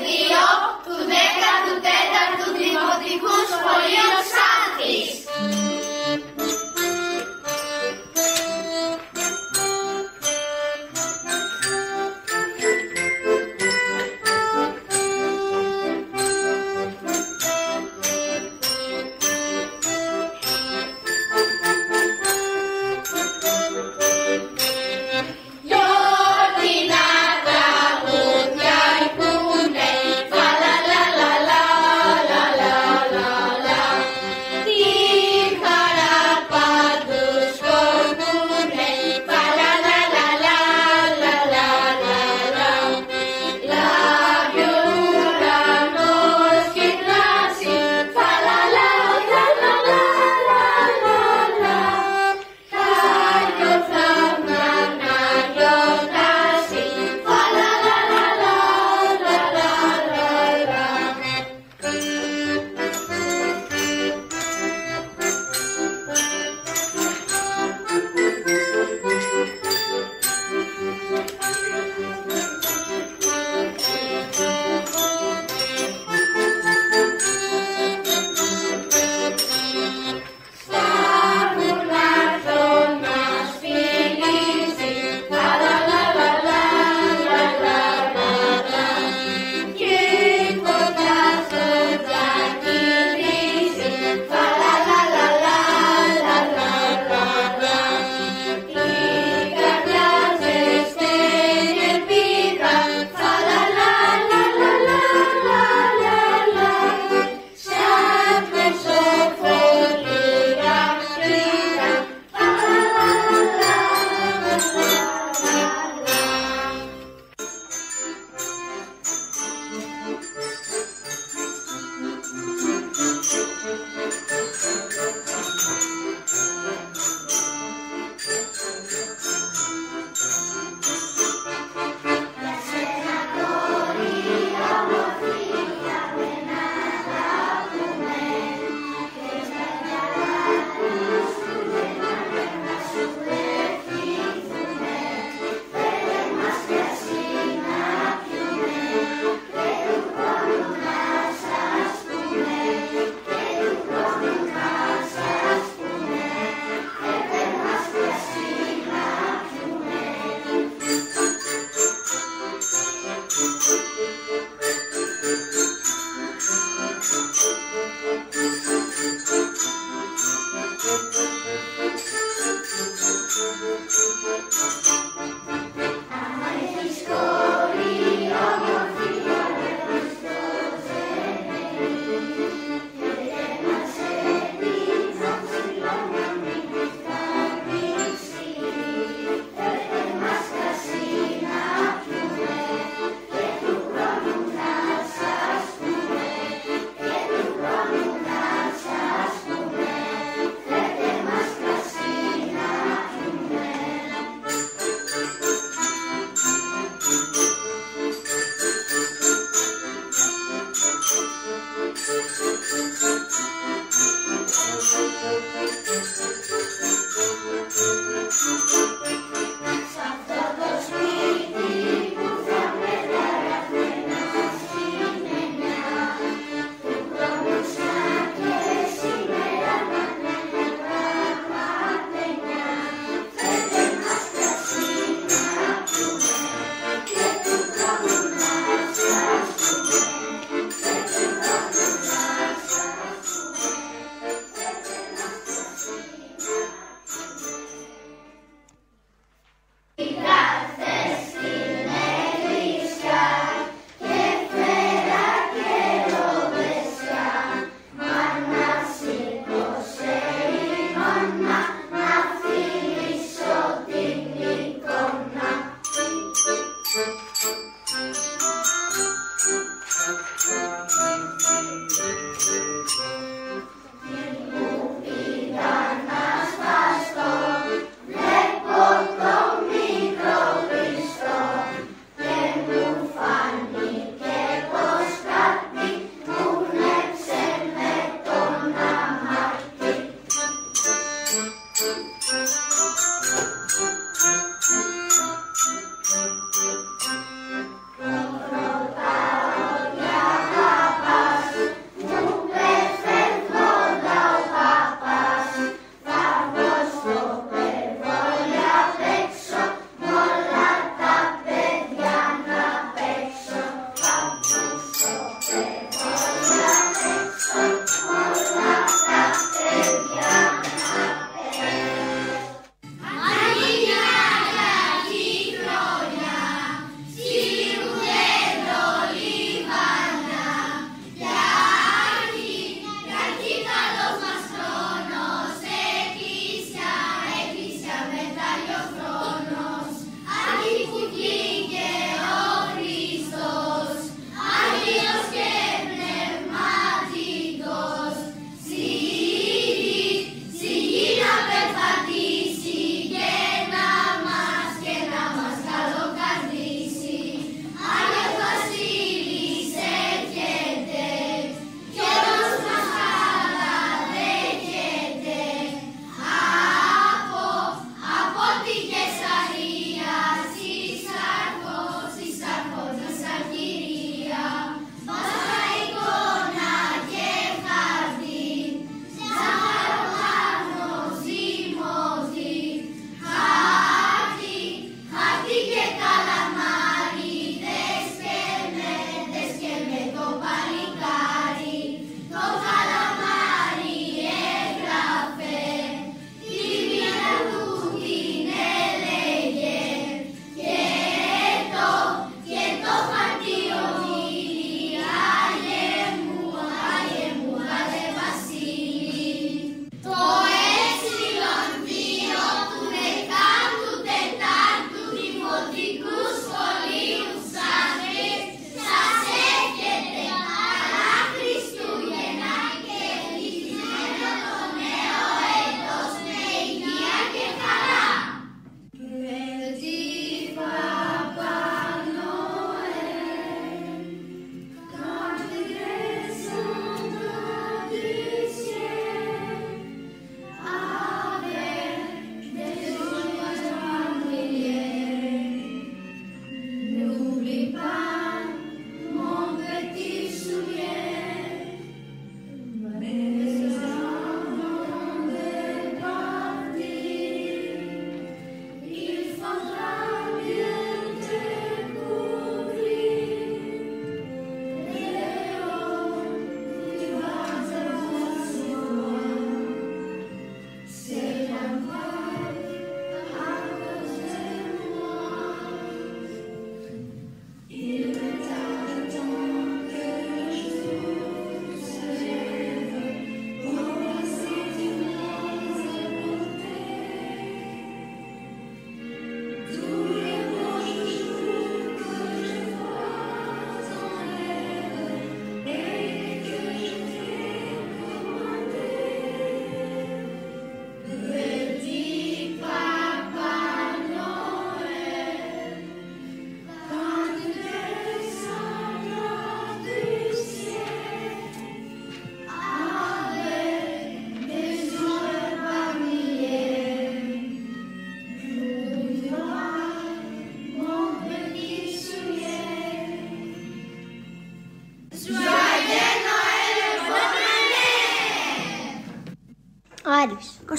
[SPEAKER 8] 2 του 14ου Δημοτικού Σχολείου Ξάνθης.
[SPEAKER 2] Τη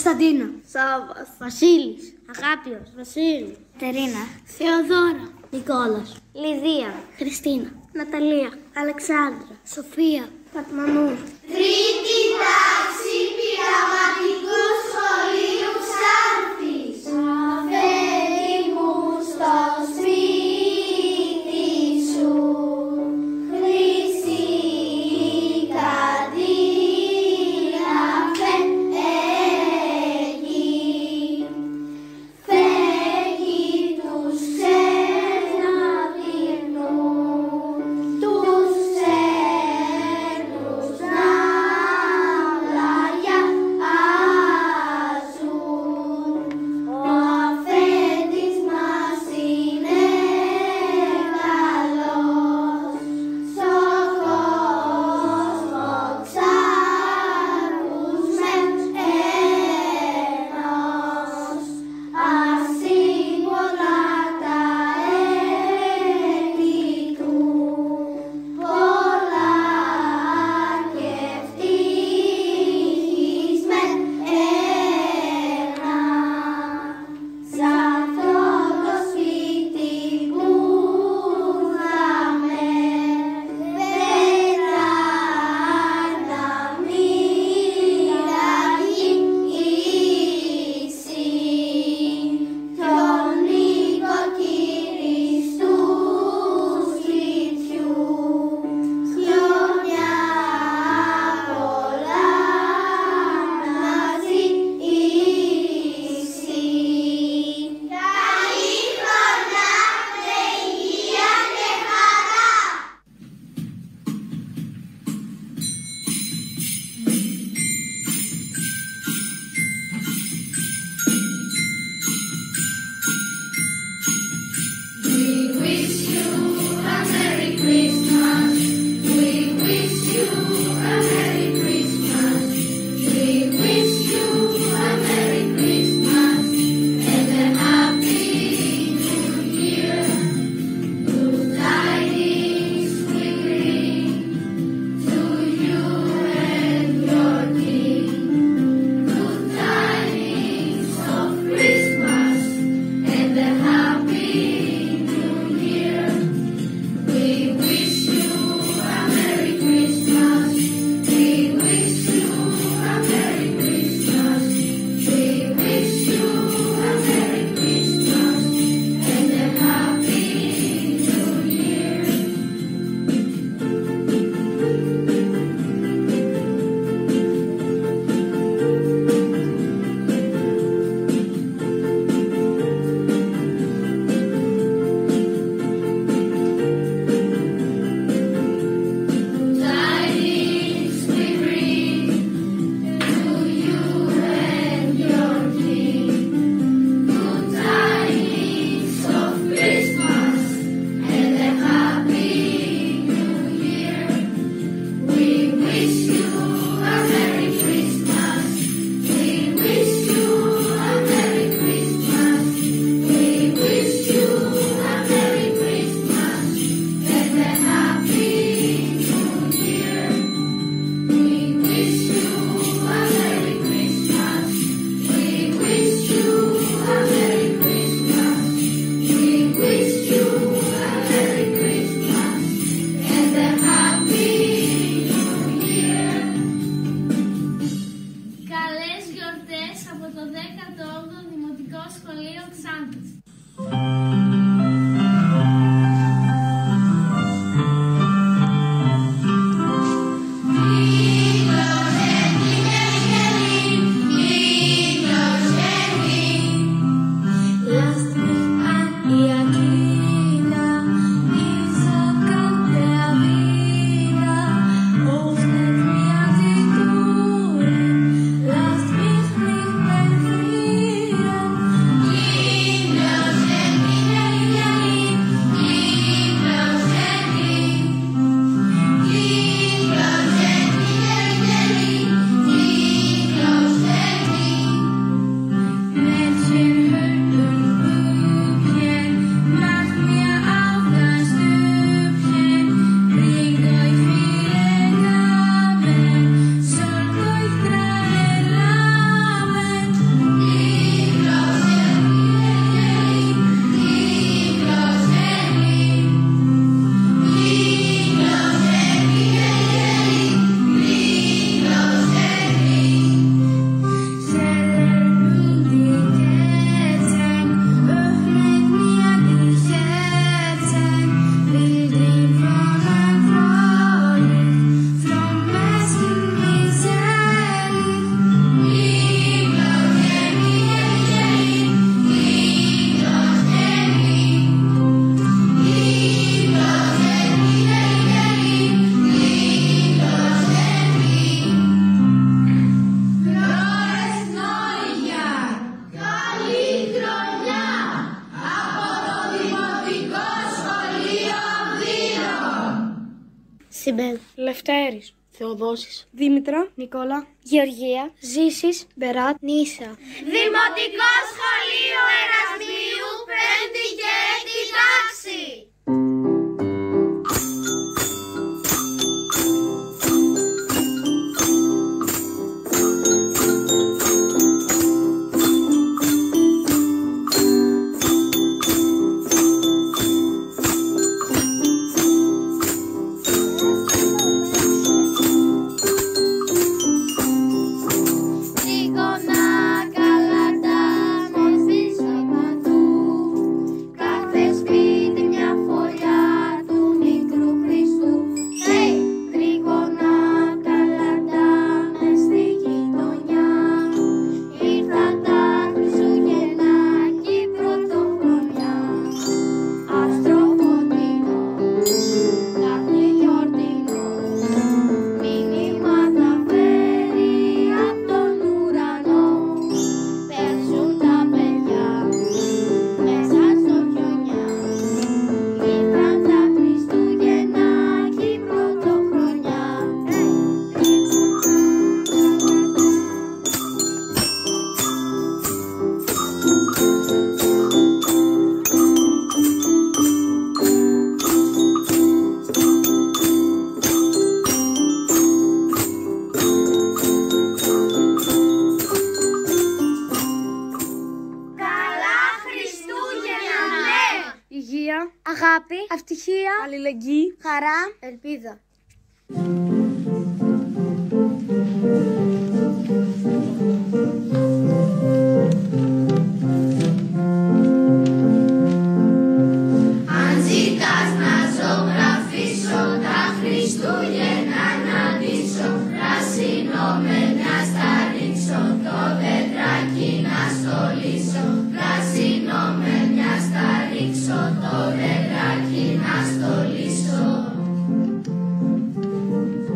[SPEAKER 10] Κωνσταντίνα. Σάββας. Βασίλης. Αγάπιος. Βασίλη. Τερίνα. Θεοδόρα. Νικόλας. Λιδία. Χριστίνα. Ναταλία. Αλεξάνδρα. Σοφία. Πατμανού.
[SPEAKER 2] Τρίτη τάξη πειραματικού σχολείου Ξάνθης. Αφέντη μου στο σπίτι σου, χρυσή κατήρα φεύγει. Φεύγει τους ξεναδεινούς, τους ξένους να πλαγιάζουν. Ο αφέντης μας είναι καλός, στον κόσμο ξάκουσμε ενός. Ασύμβολα τα έτη του, πολλά και ευτυχισμένα. Σ' αυτό το σπίτι που είχαμε πέτρα να μοιραγεί ίση, τον νοικοκύρης του σπιτιού, χρόνια πολλά να ζήσει. Καλή χρονιά με υγεία και χαρά. We wish you a Merry Christmas. We wish you a Merry Christmas. We wish you a Merry Christmas and a Happy New Year. Good tidings we bring to you and your king. Good tidings of Christmas and a Happy New Year. We wish you a Merry Christmas. We wish you a Merry Christmas. We wish you a Merry Christmas and a Happy New Year. Tidings we bring to you and your king. Good tidings of Christmas and a Happy New Year. We wish you a Merry Christmas. We wish you a Merry Christmas. We wish you a Merry Christmas and a Happy New Year. We wish you a Merry Christmas. We wish you a Merry Christmas. We wish you a Merry Christmas and a Happy New Year.
[SPEAKER 10] Καλές γιορτές από το 18ο Δημοτικό Σχολείο Ξάνθης.
[SPEAKER 2] Lasst mich an ihr Kinder, diese Kant der Wieder, öffnet mir die Türen, lasst mich nicht befrieren. Kinder Σιμπέλ.
[SPEAKER 11] Λευτέρης. Θεοδόσης. Δήμητρα. Νικόλα. Γεωργία. Ζήσης. Μπεράτ. Νίσα.
[SPEAKER 8] Δημοτικό Σχολείο Ερασμίου, 5η και 6η τάξη.
[SPEAKER 11] Αγάπη, ευτυχία, αλληλεγγύη, χαρά, ελπίδα.
[SPEAKER 8] Αν ζητάς να ζωγραφίσω τα Χριστούγεννα να ντύσω, πράσινο με μια στα ρίξω, το δέντρακι να στολίσω, πράσινο με μια στα ρίξω, το δέντρακι να στολίσω.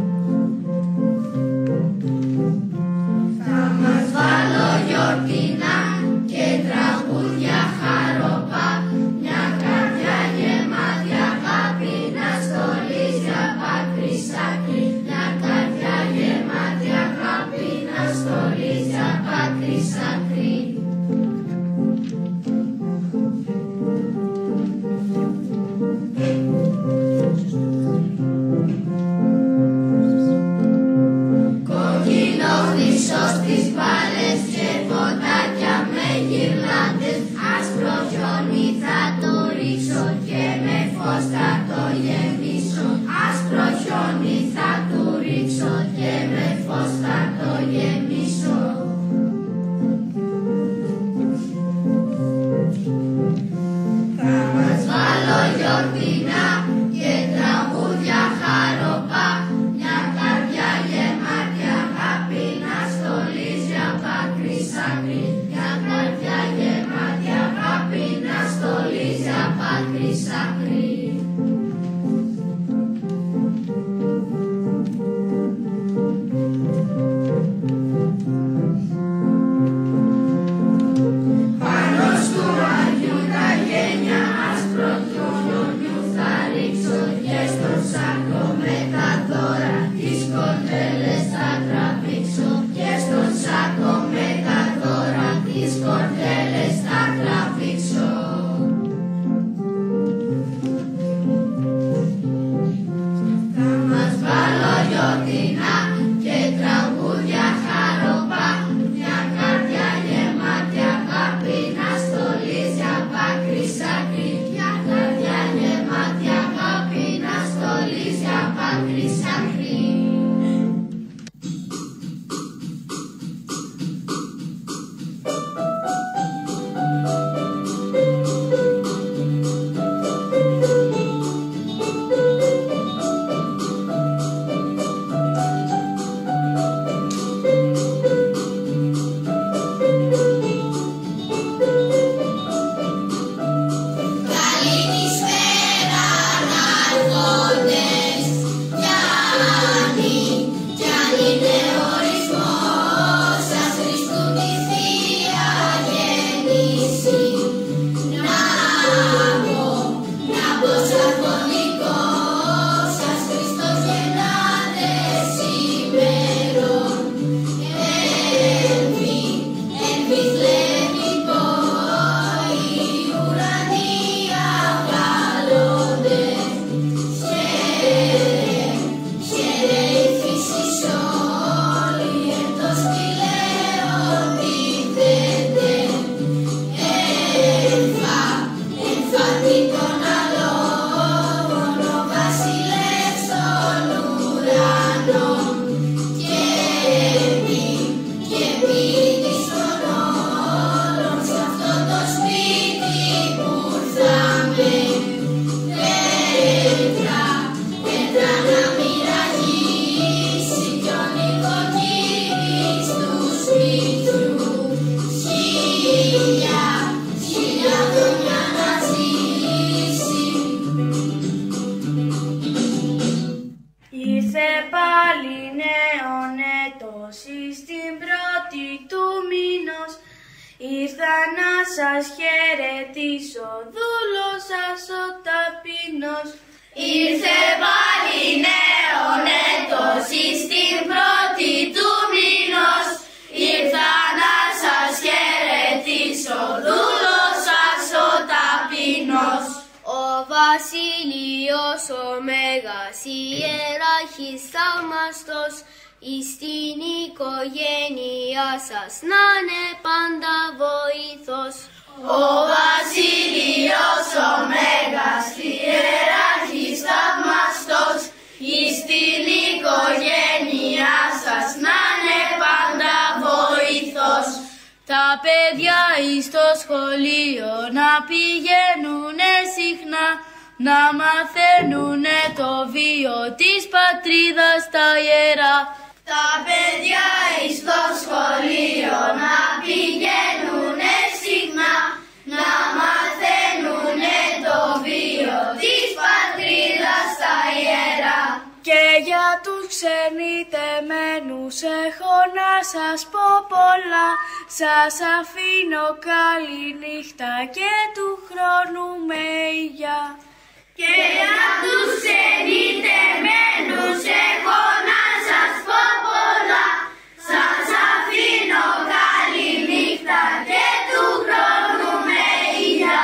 [SPEAKER 10] Ήρθα να σας χαιρετήσω, δούλος σας ο ταπεινός.
[SPEAKER 8] Ήρθε πάλι νέον έτος εις την πρώτη του μηνός. Ήρθα να σας χαιρετήσω, δούλος σας ο ταπεινός.
[SPEAKER 10] Ο βασίλειος ο Μέγας ιεράρχης θαυμαστός, εις την οικογένειά σας να είναι πάντα βοήθος.
[SPEAKER 8] Ο βασίλειος ο Μέγας ιεράρχης θαυμαστός, εις την οικογένειά σας να είναι πάντα βοήθος.
[SPEAKER 10] Τα παιδιά εις το σχολείο να πηγαίνουνε συχνά, να μαθαίνουνε το βίο της πατρίδας τα ιερά.
[SPEAKER 8] Τα παιδιά εις το σχολείο να πηγαίνουνε συχνά, να μαθαίνουνε το βίο της πατρίδας τα ιερά.
[SPEAKER 10] Και για τους ξενιτεμένους έχω να σας πω πολλά, σας αφήνω καλή νύχτα και του χρόνου με υγειά.
[SPEAKER 8] Και για τους ξενιτεμένους έχω να σας πω πολλά, σας αφήνω καλή νύχτα και του χρόνου με υγειά.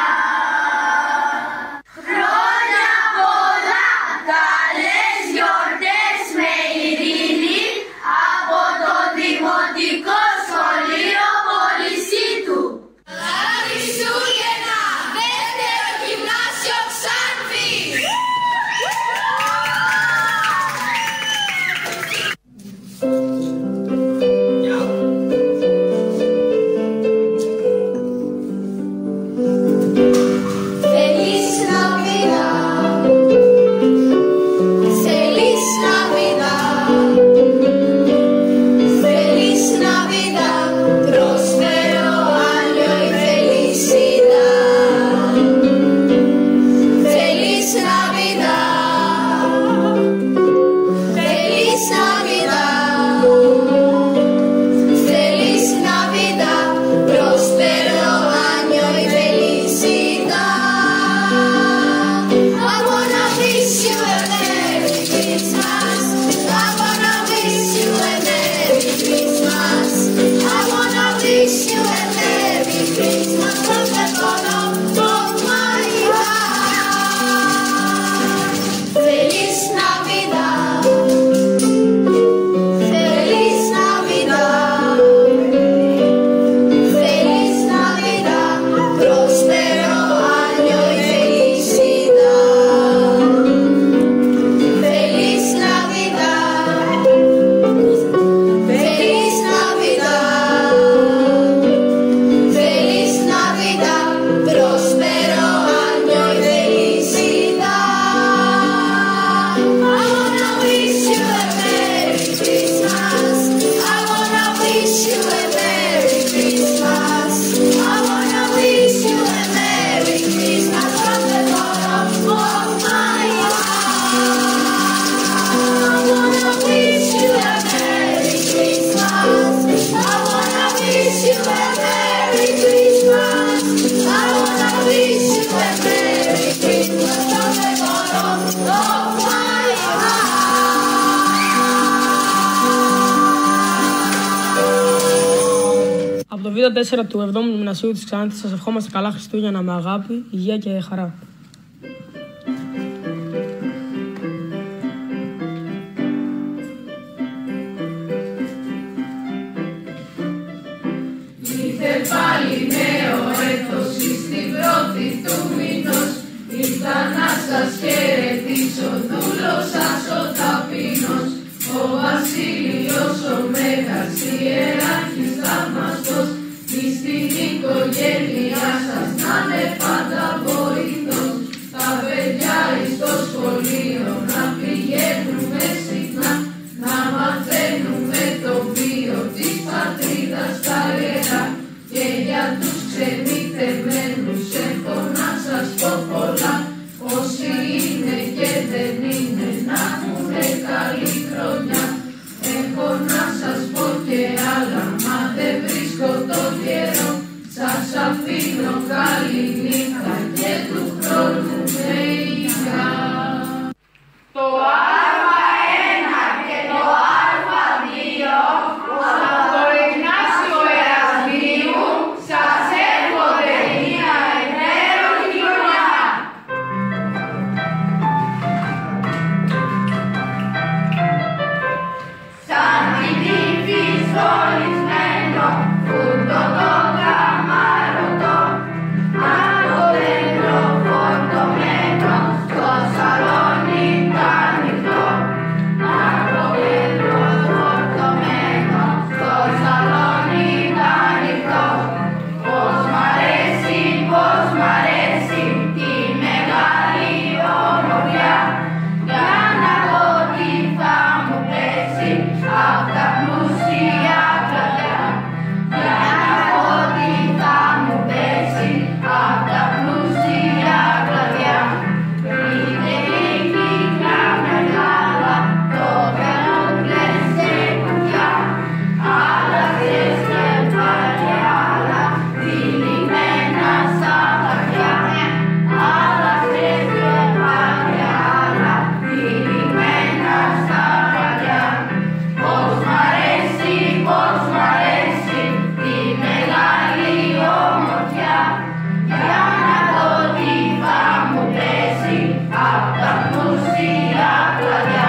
[SPEAKER 8] Χρόνια πολλά, καλές γιορτές με ειρήνη από το Δημοτικό Σχολείο Πολυσίτου. Καλά Χριστούγεννα, δεύτερο γυμνάσιο Ξάνθης. Feliz Navidad, Feliz Navidad, Feliz Navidad, próspero año y felicidad. Feliz Navidad, Feliz Navidad, Feliz Navidad, próspero año y felicidad. I wanna wish you a Merry Christmas. I wanna wish you a Merry Christmas. I wanna wish you a Merry Christmas from the bottom of my heart. Feliz Navidad, Feliz Navidad, Feliz Navidad, próspero año y felicidad. Feliz Navidad, Feliz Navidad, Feliz Navidad, próspero año y felicidad. I wanna wish you a Merry Christmas. I wanna wish you a Merry Christmas. I wanna wish you a Merry Christmas from the bottom of my heart. I wanna wish you a Merry Christmas. I wanna wish you a Merry Christmas. I wanna wish you a Merry Christmas from the bottom of my heart.
[SPEAKER 12] Από το β' 4 του 7ου Γυμνασίου της Ξάνθης σας ευχόμαστε καλά Χριστούγεννα με αγάπη, υγεία και χαρά.
[SPEAKER 8] Ήρθε πάλι νέο έτος εις την πρώτη του μηνός. Ήρθα να σας χαιρετήσω, δούλος σας ο ταπεινός. Ο βασίλειος ο Μέγας ιεράρχης θαυμαστός, εις την οικογένειά σας να είναι πάντα βοήθος. αφήνω καλή νύχτα και του χρόνου με υγεία. Το Α1 και το Α2 από το Ignacio Ερασμίου σας εύχονται μια εταίρονη χρονιά. Σαν την ύφη στολισμένο φούτο το καμαρωτό, από δέντρο φορτωμένο στο σαλόνι τα ανοιχτό. Από δέντρο φορτωμένο στο σαλόνι τα ανοιχτό. Πώς μ' αρέσει τη μεγάλη ομορφιά, για να δω τι θα μου πέσει απ' τα πλούσια κλαδιά. Για να δω τι θα μου πέσει απ' τα πλούσια κλαδιά. Είτε μικρά μεγάλα, το κάνουν σε κουτιά. Άλλα ζεστά και άλλα τυλιγμένα στα χαρτιά. Άλλα ζεστά και άλλα τυλιγμένα στα χαρτιά. Πώς μ' αρέσει τη μεγάλη ομορφιά, για να δω τι θα μου πέσει απ' τα πλούσια κλαδιά.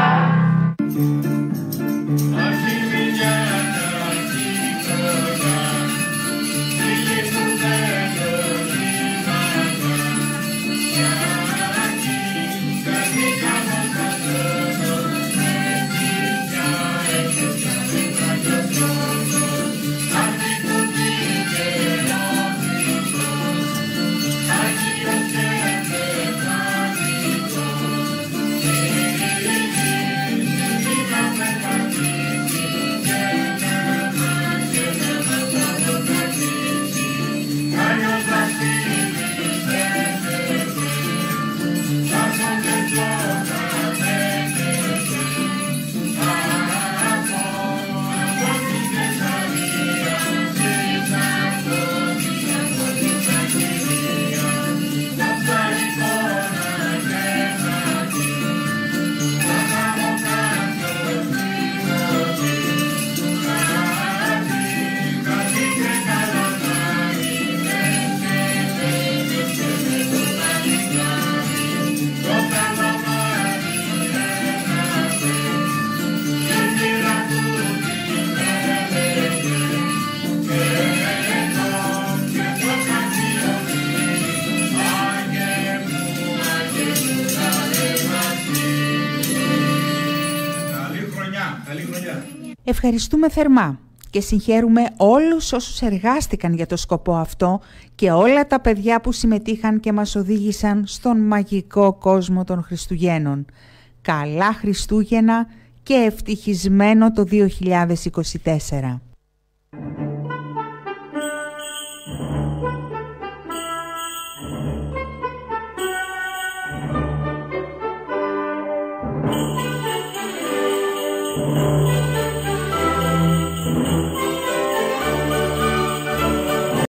[SPEAKER 1] Ευχαριστούμε θερμά και συγχαίρουμε όλους όσους εργάστηκαν για το σκοπό αυτό και όλα τα παιδιά που συμμετείχαν και μας οδήγησαν στον μαγικό κόσμο των Χριστουγέννων. Καλά Χριστούγεννα και ευτυχισμένο το 2024.